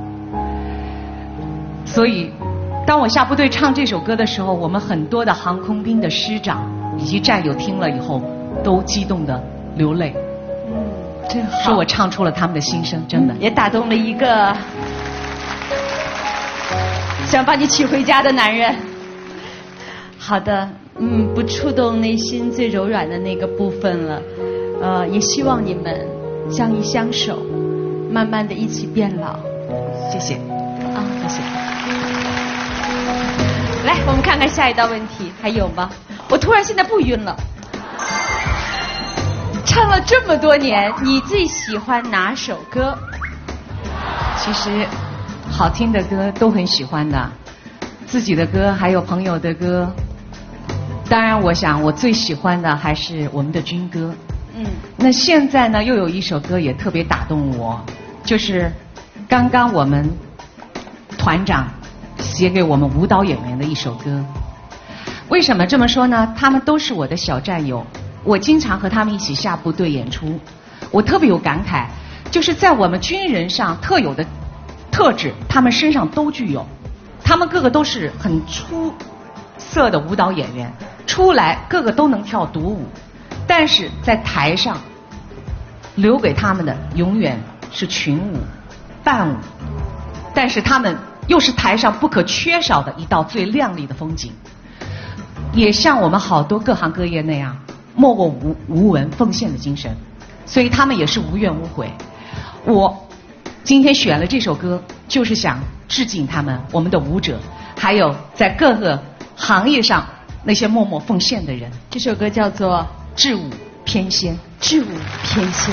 所以，当我下部队唱这首歌的时候，我们很多的航空兵的师长以及战友听了以后，都激动的流泪。 真好， 说我唱出了他们的心声，真的、嗯、 也打动了一个想把你娶回家的男人。好的，嗯，不触动内心最柔软的那个部分了。呃，也希望你们相依相守，慢慢的一起变老。 谢谢。 啊，谢谢。来，我们看看下一道问题，还有吗？我突然现在不晕了。唱了这么多年，你最喜欢哪首歌？ 其实好听的歌都很喜欢的，自己的歌还有朋友的歌。当然我想我最喜欢的还是我们的军歌。嗯，那现在呢又有一首歌也特别打动我，就是刚刚我们团长写给我们舞蹈演员的一首歌。为什么这么说呢？他们都是我的小战友，我经常和他们一起下部队演出，我特别有感慨，就是在我们军人上特有的特质，他们身上都具有。他们个个都是很出色的舞蹈演员， 出来个个都能跳独舞，但是在台上留给他们的永远是群舞、伴舞，但是他们又是台上不可缺少的一道最亮丽的风景。也像我们好多各行各业那样，默默无无闻奉献的精神，所以他们也是无怨无悔。我今天选了这首歌，就是想致敬他们，我们的舞者，还有在各个行业上那些默默奉献的人。 这首歌叫做 《致舞翩跹》。 致舞翩跹。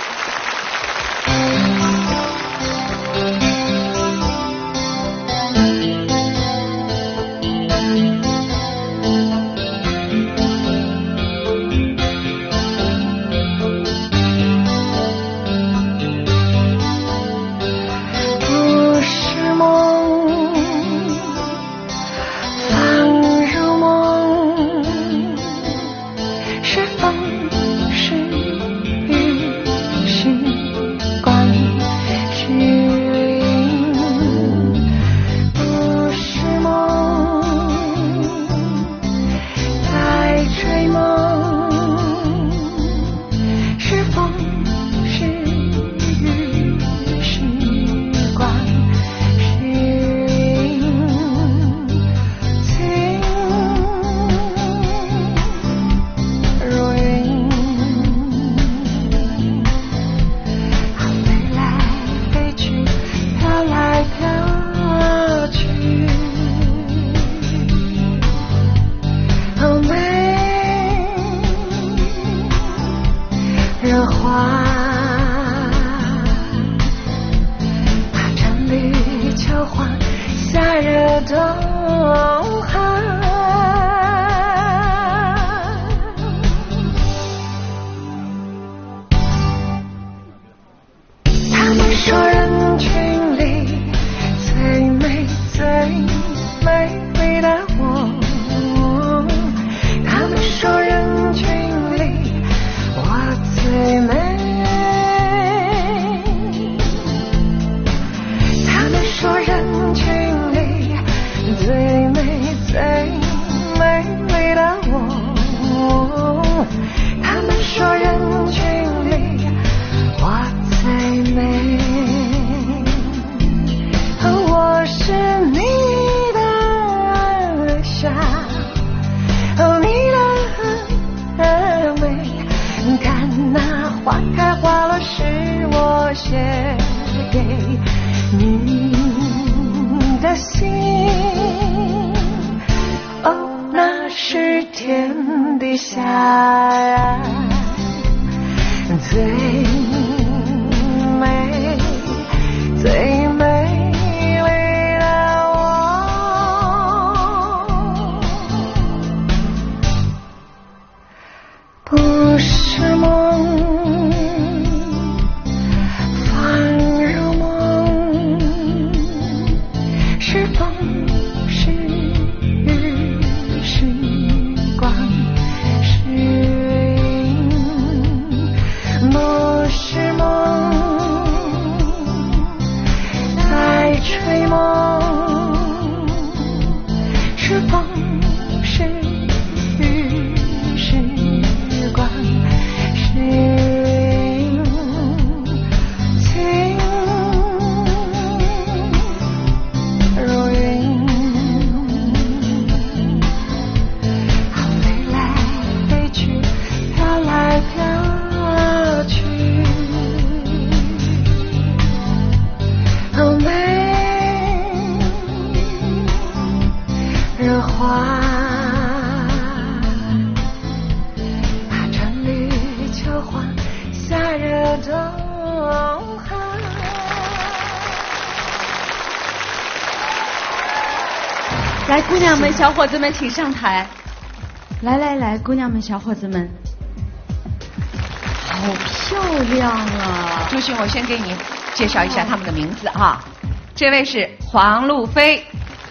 来，姑娘们、小伙子们，请上台。来来来，姑娘们、小伙子们，好漂亮啊！ 朱迅，我先给你介绍一下他们的名字哈。这位是黄路飞、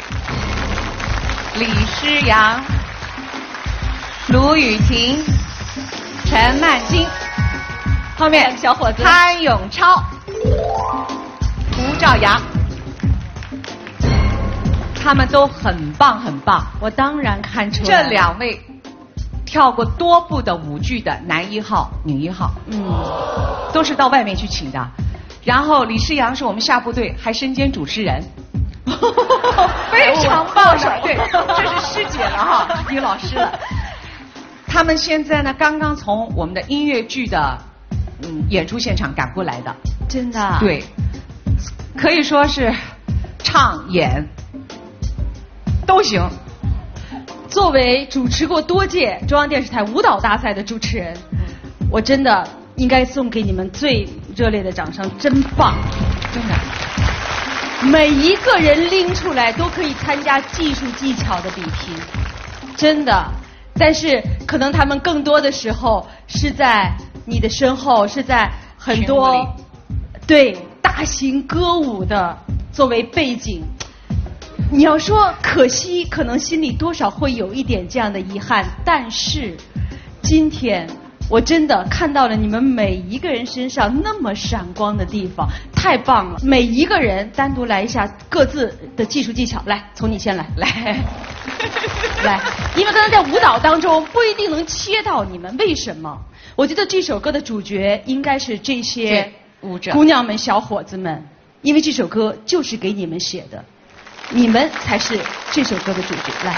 李诗阳、卢雨婷、陈曼金，后面小伙子潘永超、吴兆阳。他们都很棒很棒， 我当然看出来。 这两位跳过多部的舞剧的男一号、女一号，嗯，都是到外面去请的。然后李诗阳是我们下部队，还身兼主持人，非常棒的，对，这是师姐了哈，女老师了。他们现在呢，刚刚从我们的音乐剧的嗯演出现场赶过来的， 真的、啊？ 对，可以说是唱演都行。 作为主持过多届中央电视台舞蹈大赛的主持人，我真的应该送给你们最热烈的掌声，真棒！ 真的， 每一个人拎出来都可以参加技术技巧的比拼，真的。但是可能他们更多的时候是在你的身后，是在很多对大型歌舞的作为背景。你要说可惜，可能心里多少会有一点这样的遗憾。但是今天我真的看到了你们每一个人身上那么闪光的地方，太棒了！每一个人单独来一下各自的技术技巧，来，从你先来，来。来，因为刚才在舞蹈当中不一定能切到你们，为什么？我觉得这首歌的主角应该是这些舞者、 姑娘们、小伙子们，因为这首歌就是给你们写的，你们才是这首歌的主角。来。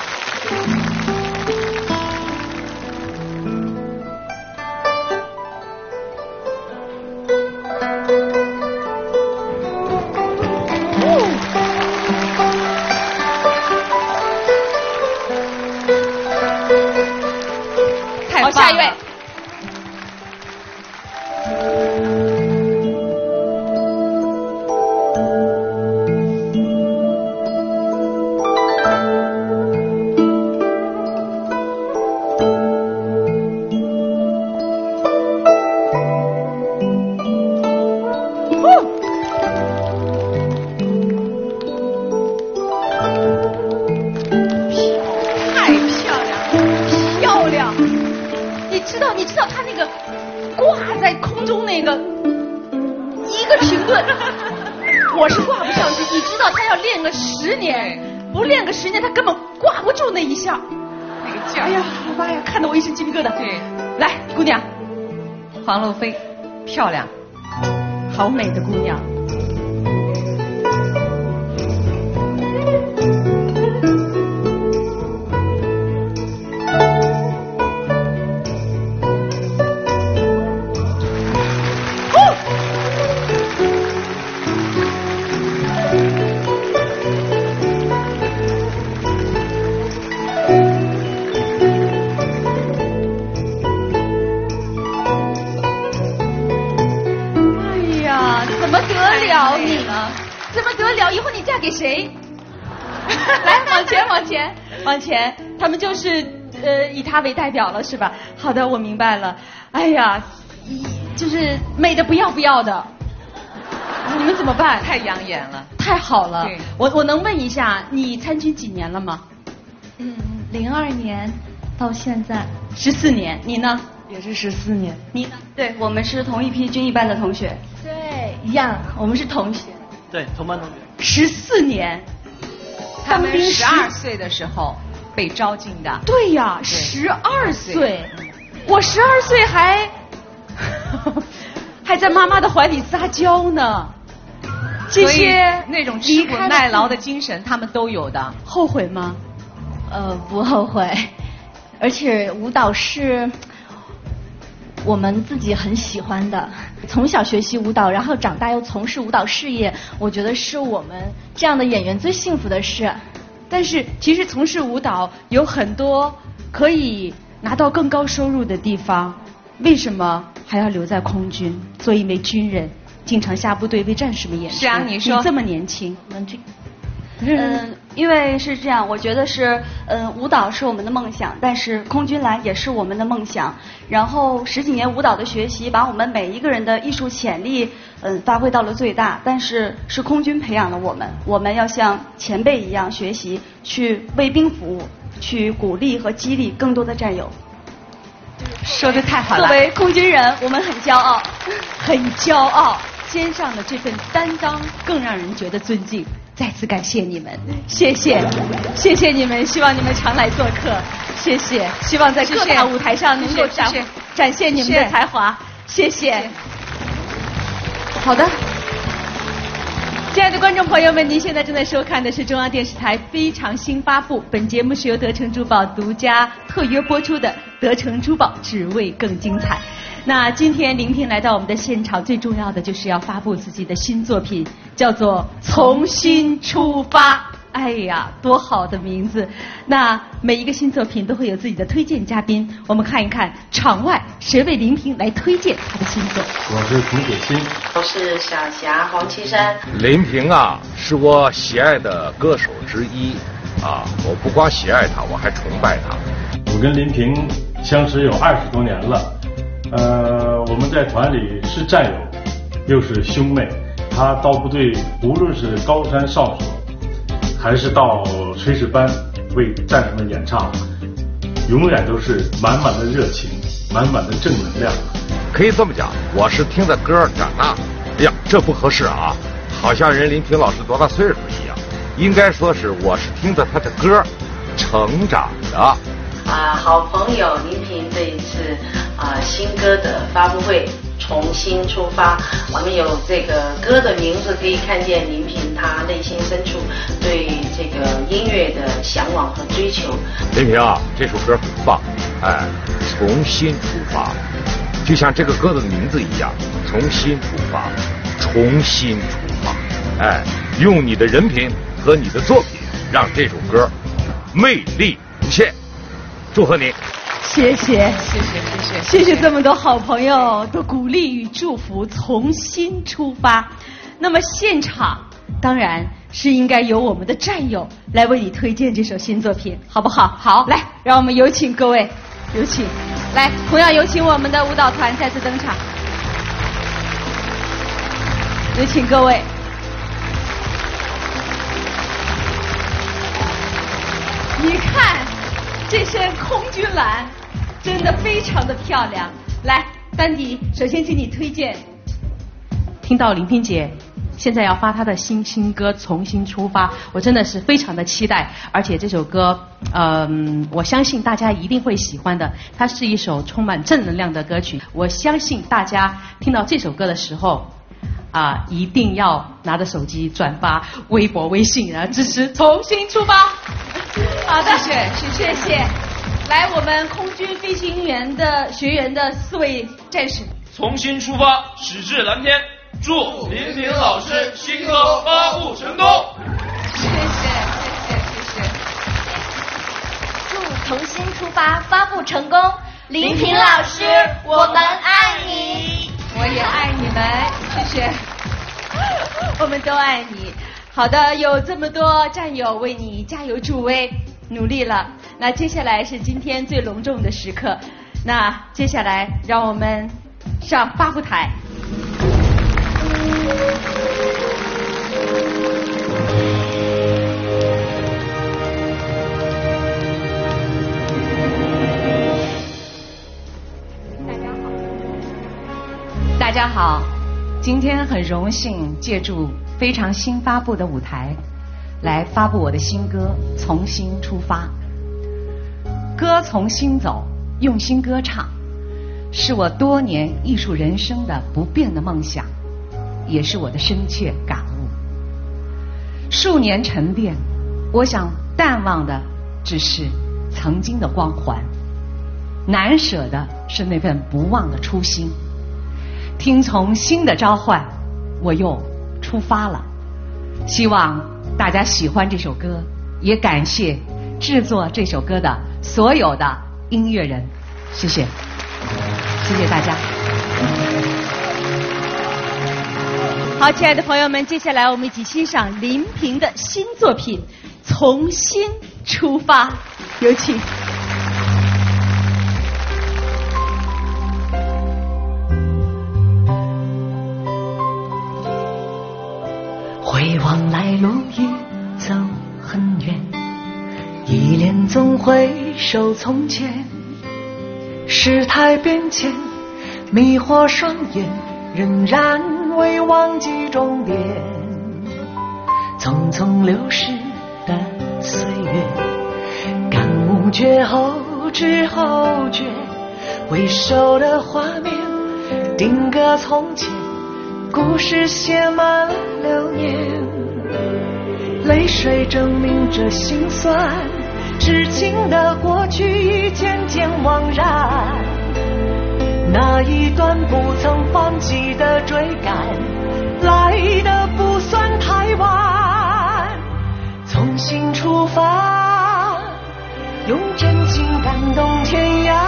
好，下一位。 我是挂不上去，你知道他要练个十年，不练个十年他根本挂不住那一下， 那个劲儿。 哎呀，我妈呀，看得我一身鸡皮疙瘩。 对， 来，姑娘， 黄路飞，漂亮， 好美的姑娘。怎么得了？以后你嫁给谁？来，往前，往前，往前。他们就是呃以他为代表了，是吧？好的，我明白了。哎呀，就是美的不要不要的，你们怎么办？ 太养眼了， 太好了。 对， 我我能问一下，你参军几年了吗？ 嗯，零二年到现在十四年。你呢？ 也是十四年。 你呢？ 对，我们是同一批军艺班的同学。对，一样，我们是同学。 对，同班同学。 十四年， 他们十二岁的时候被招进的。 对呀，十二岁，我十二岁还还在妈妈的怀里撒娇呢。这些那种吃苦耐劳的精神，他们都有的。 后悔吗？ 呃，不后悔，而且舞蹈是我们自己很喜欢的，从小学习舞蹈，然后长大又从事舞蹈事业，我觉得是我们这样的演员最幸福的事。 但是其实从事舞蹈有很多可以拿到更高收入的地方，为什么还要留在空军做一枚军人，经常下部队为战士们演出？ 是啊，你说你这么年轻， 嗯，因为是这样，我觉得是，嗯，舞蹈是我们的梦想，但是空军来也是我们的梦想。然后十几年舞蹈的学习，把我们每一个人的艺术潜力，嗯，发挥到了最大。但是是空军培养了我们，我们要像前辈一样学习，去为兵服务，去鼓励和激励更多的战友。 说得太好了。 作为空军人，我们很骄傲， 很骄傲，肩上的这份担当更让人觉得尊敬。 再次感谢你们，谢谢，谢谢你们，希望你们常来做客，谢谢，希望在各大舞台上能够展展现你们的才华，谢谢。好的。亲爱的观众朋友们，您现在正在收看的是中央电视台非常新发布，本节目是由德成珠宝独家特约播出的，德成珠宝只为更精彩。那今天林萍来到我们的现场，最重要的就是要发布自己的新作品，叫做《从新出发》。哎呀，多好的名字！那每一个新作品都会有自己的推荐嘉宾，我们看一看场外谁为林萍来推荐他的新作。 我是童铁心， 我是小霞黄绮珊。 林萍啊，是我喜爱的歌手之一啊！我不光喜爱她，我还崇拜她。 我跟林萍相识有二十多年了，呃，我们在团里是战友，又是兄妹。她到部队，无论是高山哨所，还是到炊事班为战士们演唱，永远都是满满的热情，满满的正能量。 可以这么讲，我是听着歌长大的。哎呀，这不合适啊，好像人林萍老师多大岁数一样。应该说是我是听着她的歌成长的。 啊，好朋友林萍这一次啊新歌的发布会。重新出发，我们有这个歌的名字，可以看见林萍她内心深处对这个音乐的向往和追求。 林萍啊，这首歌很棒，哎，重新出发，就像这个歌的名字一样，重新出发，重新出发，哎，用你的人品和你的作品，让这首歌魅力无限。祝贺你！ 谢谢，谢谢，谢谢，谢谢这么多好朋友的鼓励与祝福，重新出发。那么现场当然是应该由我们的战友来为你推荐这首新作品，好不好？好，来，让我们有请各位，有请，来，同样有请我们的舞蹈团再次登场，有请各位。你看这身空军蓝。真的非常的漂亮。来，丹迪，首先请你推荐。 听到林萍姐现在要发她的新新歌《重新出发》，我真的是非常的期待，而且这首歌，嗯，我相信大家一定会喜欢的。它是一首充满正能量的歌曲，我相信大家听到这首歌的时候，啊，一定要拿着手机转发微博、微信，然后支持《重新出发》。好的，谢谢，谢谢。来，我们空军飞行员的学员的四位战士， 重新出发，矢志蓝天，祝林萍老师新歌发布成功。 谢谢，谢谢，谢谢。祝重新出发发布成功，林萍老师，我们爱你， 我也爱你们，谢谢，我们都爱你。好的，有这么多战友为你加油助威，努力了。那接下来是今天最隆重的时刻，那接下来让我们上发布台。大家好，今天很荣幸借助非常新发布的舞台来发布我的新歌《从新出发》。歌从心走，用心歌唱，是我多年艺术人生的不变的梦想，也是我的深切感悟。数年沉淀，我想淡忘的只是曾经的光环，难舍的是那份不忘的初心。听从新的召唤，我又出发了。希望大家喜欢这首歌，也感谢制作这首歌的所有的音乐人，谢谢，谢谢大家。好，亲爱的朋友们，接下来我们一起欣赏林萍的新作品《重新出发》，有请。 回望来路已走很远，一念总回首从前，世态变迁，迷惑双眼，仍然未忘记终点。 匆匆流逝的岁月，感悟绝后知后觉，回首的画面定格从前，故事写满了流年，泪水证明着心酸，至今的过去已渐渐惘然，那一段不曾放弃的追赶，来的不算太晚，重新出发，用真情感动天涯，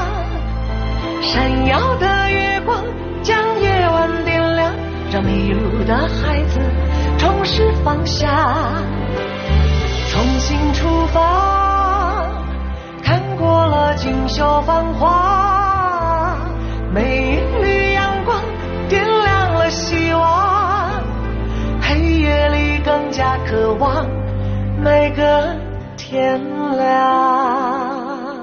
闪耀的月光将夜晚点亮，让迷路的孩子重拾方向，重新出发，看过了锦绣繁华，每一缕阳光点亮了希望，黑夜里更加渴望每个天亮。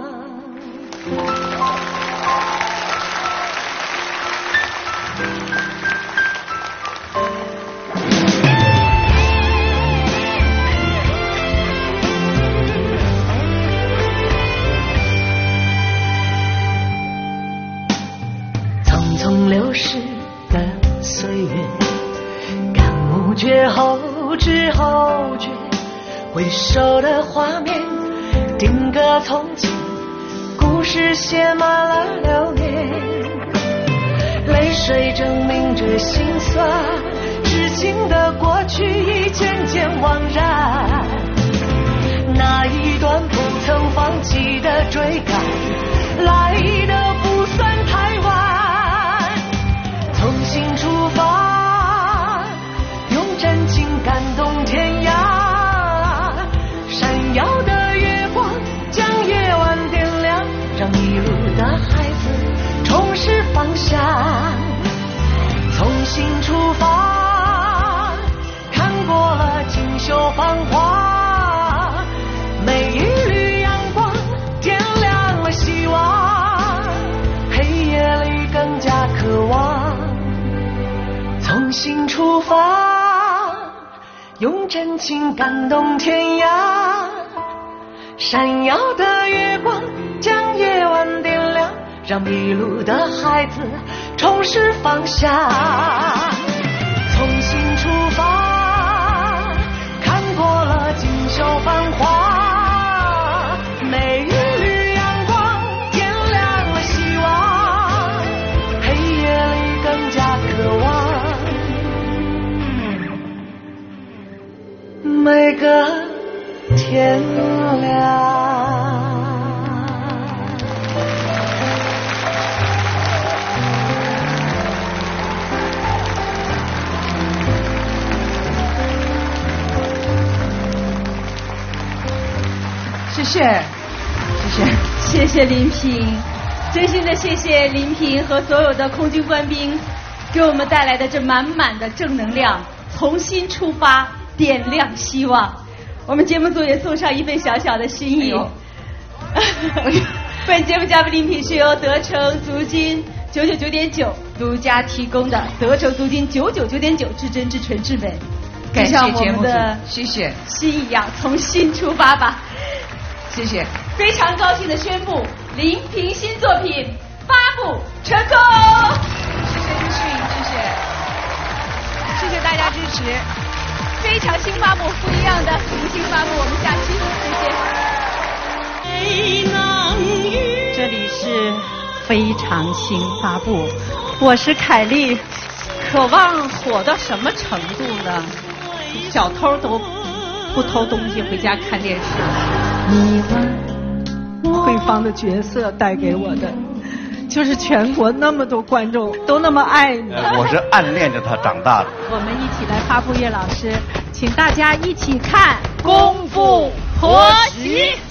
匆匆流逝的岁月，感悟绝后知后觉，回首的画面定格从前，故事写满了流年，泪水证明着心酸，至今的过去已渐渐惘然，那一段不曾放弃的追赶，来的不算太晚，重新出发，用真情感动天涯，闪耀的月光将夜晚点亮，让迷路的孩子重拾方向，重新出发，看过了锦绣繁华，每一缕阳光点亮了希望，黑夜里更加渴望，重新出发，用真情感动天涯，闪耀的月光将夜晚点亮，让迷路的孩子重拾方向，重新出发，看过了锦绣繁华，每一缕阳光点亮了希望，黑夜里更加渴望每个天亮。 谢谢，谢谢，谢谢林平，真心的谢谢林平和所有的空军官兵给我们带来的这满满的正能量，重新出发，点亮希望。我们节目组也送上一份小小的心意。本节目嘉宾礼品是由德诚足金九九九点九独家提供的，德诚足金九九九点九至真至纯至美。 感谢节目组， 谢谢。心一样，从新出发吧。 谢谢。 非常高兴的宣布，林平新作品发布成功。 谢谢律师，谢谢，谢谢大家支持。 非常新发布，不一样的明星发布，我们下期谢谢。这里是非常新发布，我是凯丽，渴望火到什么程度呢？小偷都不偷东西，回家看电视。你们慧芳的角色带给我的，就是全国那么多观众都那么爱你。 我是暗恋着他长大的。 我们一起来发布叶老师，请大家一起看《功夫婆媳》。